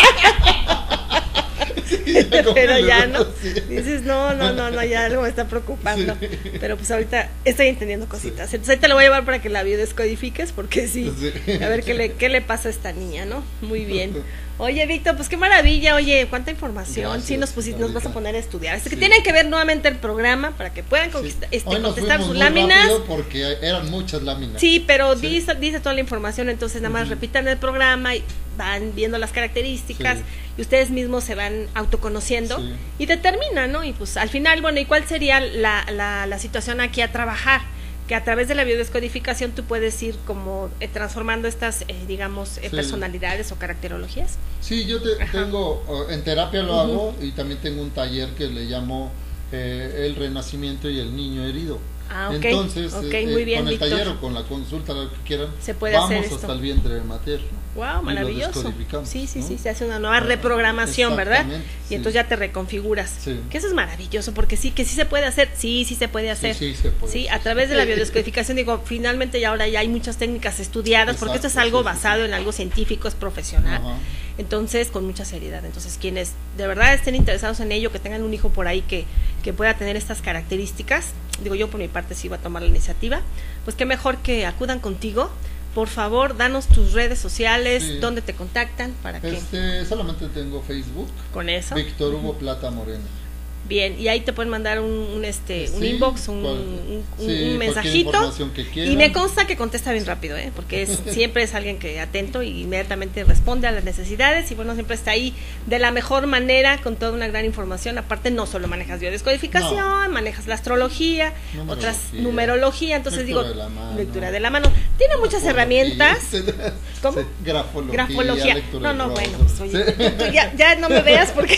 Speaker 1: Pero ya no, sí. dices, no, no, no, no, ya algo me está preocupando. Sí. Pero pues ahorita estoy entendiendo cositas. Sí. Entonces ahí te lo voy a llevar para que la biodescodifiques, porque sí, sí. a ver qué le, qué le pasa a esta niña, ¿no? Muy bien. Oye, Víctor, pues qué maravilla, oye, cuánta información. Gracias, sí, nos pusiste, nos vas a poner a estudiar. Así que sí. tienen que ver nuevamente el programa para que puedan conquistar, sí. este, contestar sus láminas.
Speaker 2: Porque eran muchas láminas.
Speaker 1: Sí, pero sí. Dice, dice toda la información, entonces nada más uh-huh. repitan el programa y van viendo las características sí. y ustedes mismos se van autoconociendo sí. y determinan, ¿no? Y pues al final, bueno, ¿y cuál sería la, la, la situación aquí a trabajar? que a través de la biodescodificación tú puedes ir como eh, transformando estas, eh, digamos, eh,
Speaker 2: Sí.
Speaker 1: personalidades o caracterologías.
Speaker 2: Sí, yo te,
Speaker 1: Ajá.
Speaker 2: tengo, uh, en terapia lo
Speaker 1: Ujú.
Speaker 2: hago y también tengo un taller que le llamo eh, el renacimiento y el niño herido.
Speaker 1: Ah, ok.
Speaker 2: Entonces,
Speaker 1: Ok,
Speaker 2: eh,
Speaker 1: muy bien,
Speaker 2: con el
Speaker 1: Víctor.
Speaker 2: taller o con la consulta, lo que quieran,
Speaker 1: Se puede
Speaker 2: vamos
Speaker 1: hacer esto.
Speaker 2: hasta el vientre materno.
Speaker 1: Wow,
Speaker 2: y lo
Speaker 1: maravilloso.
Speaker 2: descodificamos,
Speaker 1: Sí, sí,
Speaker 2: ¿no?
Speaker 1: sí, se hace una nueva
Speaker 2: Ah,
Speaker 1: reprogramación, ¿verdad?
Speaker 2: exactamente,
Speaker 1: Y
Speaker 2: sí.
Speaker 1: entonces ya te reconfiguras.
Speaker 2: Sí.
Speaker 1: Que eso es maravilloso, porque sí, que sí se puede hacer, sí, sí se puede hacer.
Speaker 2: Sí, sí, se puede.
Speaker 1: Sí, a través de la biodescodificación, digo, finalmente ya ahora ya hay muchas técnicas estudiadas, porque esto es
Speaker 2: Exacto,
Speaker 1: algo
Speaker 2: sí, sí,
Speaker 1: basado
Speaker 2: sí.
Speaker 1: en algo científico, es profesional.
Speaker 2: Ajá.
Speaker 1: Entonces, con mucha seriedad. Entonces, quienes de verdad estén interesados en ello, que tengan un hijo por ahí que, que pueda tener estas características, digo, yo por mi parte sí iba a tomar la iniciativa, pues qué mejor que acudan contigo. Por favor, danos tus redes sociales,
Speaker 2: Sí.
Speaker 1: dónde te contactan, para que
Speaker 2: Este, solamente tengo Facebook,
Speaker 1: con eso.
Speaker 2: Víctor Hugo Plata Moreno.
Speaker 1: Bien, y ahí te pueden mandar un, un, este un
Speaker 2: Sí,
Speaker 1: inbox, un,
Speaker 2: cual-
Speaker 1: un, un-
Speaker 2: sí,
Speaker 1: un
Speaker 2: cualquier
Speaker 1: mensajito.
Speaker 2: información que quieran.
Speaker 1: Y me consta que contesta bien rápido, ¿eh? Porque es, siempre es alguien que atento y inmediatamente responde a las necesidades y bueno, siempre está ahí de la mejor manera con toda una gran información. Aparte no solo manejas biodescodificación,
Speaker 2: No.
Speaker 1: manejas la astrología,
Speaker 2: Numerología,
Speaker 1: otras numerología, entonces
Speaker 2: lectura
Speaker 1: digo,
Speaker 2: de la mano,
Speaker 1: lectura de la mano. Tiene muchas
Speaker 2: Grafología,
Speaker 1: herramientas.
Speaker 2: sí,
Speaker 1: ¿Cómo?
Speaker 2: sí, grafología.
Speaker 1: Grafología.
Speaker 2: lectura
Speaker 1: No,
Speaker 2: de
Speaker 1: no, bueno,
Speaker 2: rostros.
Speaker 1: pues oye,
Speaker 2: Sí.
Speaker 1: tú ya, ya no me veas porque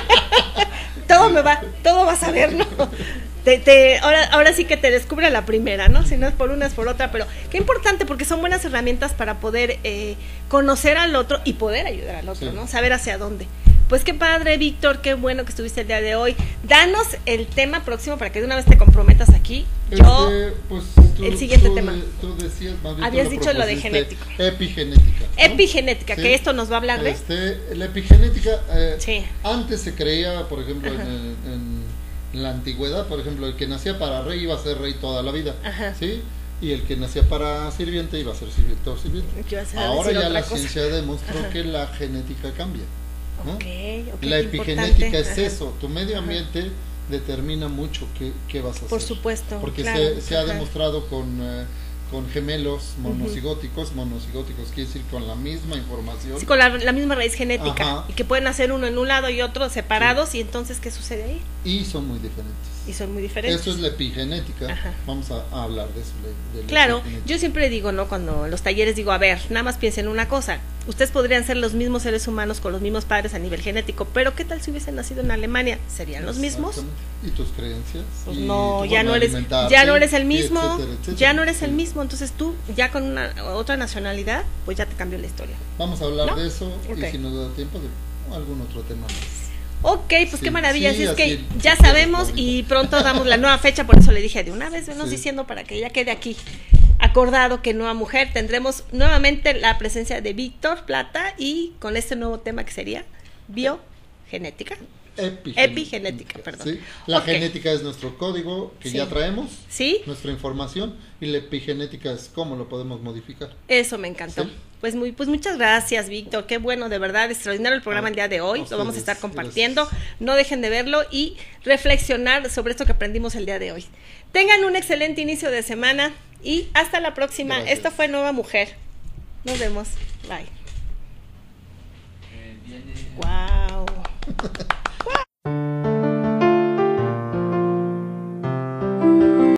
Speaker 1: todo me va, todo vas a ver, ¿no? Te, te, ahora, ahora sí que te descubre la primera, ¿no? Si no es por una, es por otra, pero qué importante porque son buenas herramientas para poder eh, conocer al otro y poder ayudar al otro,
Speaker 2: Sí.
Speaker 1: ¿no? Saber hacia dónde. Pues qué padre, Víctor, qué bueno que estuviste el día de hoy. Danos el tema próximo para que de una vez te comprometas aquí. Yo,
Speaker 2: Este, pues, tú-
Speaker 1: el siguiente
Speaker 2: tú
Speaker 1: tema.
Speaker 2: de- Tú decías, más bien
Speaker 1: Habías
Speaker 2: tú
Speaker 1: dicho lo de
Speaker 2: propusiste,
Speaker 1: genético.
Speaker 2: Epigenética. ¿no?
Speaker 1: epigenética,
Speaker 2: Sí.
Speaker 1: que esto nos va a hablar de...
Speaker 2: Este, la epigenética, eh,
Speaker 1: Sí.
Speaker 2: antes se creía, por ejemplo, en,
Speaker 1: Ajá.
Speaker 2: el- en la antigüedad, por ejemplo, el que nacía para rey iba a ser rey toda la vida,
Speaker 1: Ajá.
Speaker 2: ¿sí? Y el que nacía para sirviente iba a ser sirviente o sirviente.
Speaker 1: ¿Qué ibas a
Speaker 2: Ahora
Speaker 1: decir
Speaker 2: ya
Speaker 1: otra
Speaker 2: la
Speaker 1: cosa?
Speaker 2: ciencia demostró
Speaker 1: Ajá.
Speaker 2: que la genética cambia, ¿no?
Speaker 1: Ok, ok,
Speaker 2: La
Speaker 1: qué
Speaker 2: epigenética
Speaker 1: importante.
Speaker 2: es
Speaker 1: Ajá.
Speaker 2: eso, tu medio
Speaker 1: Ajá.
Speaker 2: ambiente determina mucho qué, qué vas a hacer.
Speaker 1: Por supuesto,
Speaker 2: Porque
Speaker 1: claro,
Speaker 2: se, se ha
Speaker 1: ajá.
Speaker 2: demostrado con, eh, con gemelos monocigóticos, monocigóticos quiere decir con la misma información.
Speaker 1: Sí, con la, la misma raíz genética.
Speaker 2: Ajá.
Speaker 1: Y que pueden hacer uno en un lado y otro separados. Y entonces, ¿qué sucede ahí?
Speaker 2: Y son muy diferentes.
Speaker 1: Y son muy diferentes.
Speaker 2: Eso es la epigenética.
Speaker 1: Ajá.
Speaker 2: Vamos a, a hablar de eso. de- de la
Speaker 1: Claro,
Speaker 2: epigenética.
Speaker 1: yo siempre digo, ¿no? Cuando en los talleres digo, a ver, nada más piensen una cosa. Ustedes podrían ser los mismos seres humanos con los mismos padres a nivel genético, pero ¿qué tal si hubiesen nacido en Alemania? ¿Serían los mismos?
Speaker 2: Exactamente. ¿Y tus creencias?
Speaker 1: Pues
Speaker 2: y
Speaker 1: no,
Speaker 2: tu
Speaker 1: ya
Speaker 2: forma
Speaker 1: no
Speaker 2: de
Speaker 1: eres,
Speaker 2: alimentarte,
Speaker 1: ya no eres el
Speaker 2: y
Speaker 1: mismo,
Speaker 2: etcétera, etcétera.
Speaker 1: ya no eres el
Speaker 2: Sí.
Speaker 1: mismo, entonces tú ya con una otra nacionalidad, pues ya te cambió la historia.
Speaker 2: Vamos a hablar
Speaker 1: ¿No?
Speaker 2: de eso
Speaker 1: Ok.
Speaker 2: y si nos da tiempo de algún otro tema más.
Speaker 1: Ok, pues
Speaker 2: Sí,
Speaker 1: qué maravilla,
Speaker 2: sí,
Speaker 1: así es que
Speaker 2: así,
Speaker 1: ya
Speaker 2: sí,
Speaker 1: sabemos
Speaker 2: bonito.
Speaker 1: y pronto damos la nueva fecha, por eso le dije de una vez, venos
Speaker 2: Sí.
Speaker 1: diciendo para que ya quede aquí acordado que Nueva Mujer tendremos nuevamente la presencia de Víctor Plata y con este nuevo tema que sería biogenética.
Speaker 2: Epigenética.
Speaker 1: Epigenética, perdón.
Speaker 2: Sí. La
Speaker 1: Ok.
Speaker 2: genética es nuestro código que
Speaker 1: Sí.
Speaker 2: ya traemos,
Speaker 1: ¿Sí?
Speaker 2: nuestra información, y la epigenética es cómo lo podemos modificar.
Speaker 1: Eso me encantó.
Speaker 2: Sí.
Speaker 1: Pues muy, pues muchas gracias, Víctor. Qué bueno, de verdad, extraordinario el programa el día de hoy.
Speaker 2: A
Speaker 1: Lo vamos a estar
Speaker 2: ustedes,
Speaker 1: compartiendo.
Speaker 2: gracias.
Speaker 1: No dejen de verlo y reflexionar sobre esto que aprendimos el día de hoy. Tengan un excelente inicio de semana y hasta la próxima.
Speaker 2: Gracias.
Speaker 1: Esto fue Nueva Mujer. Nos vemos. Bye. Wow.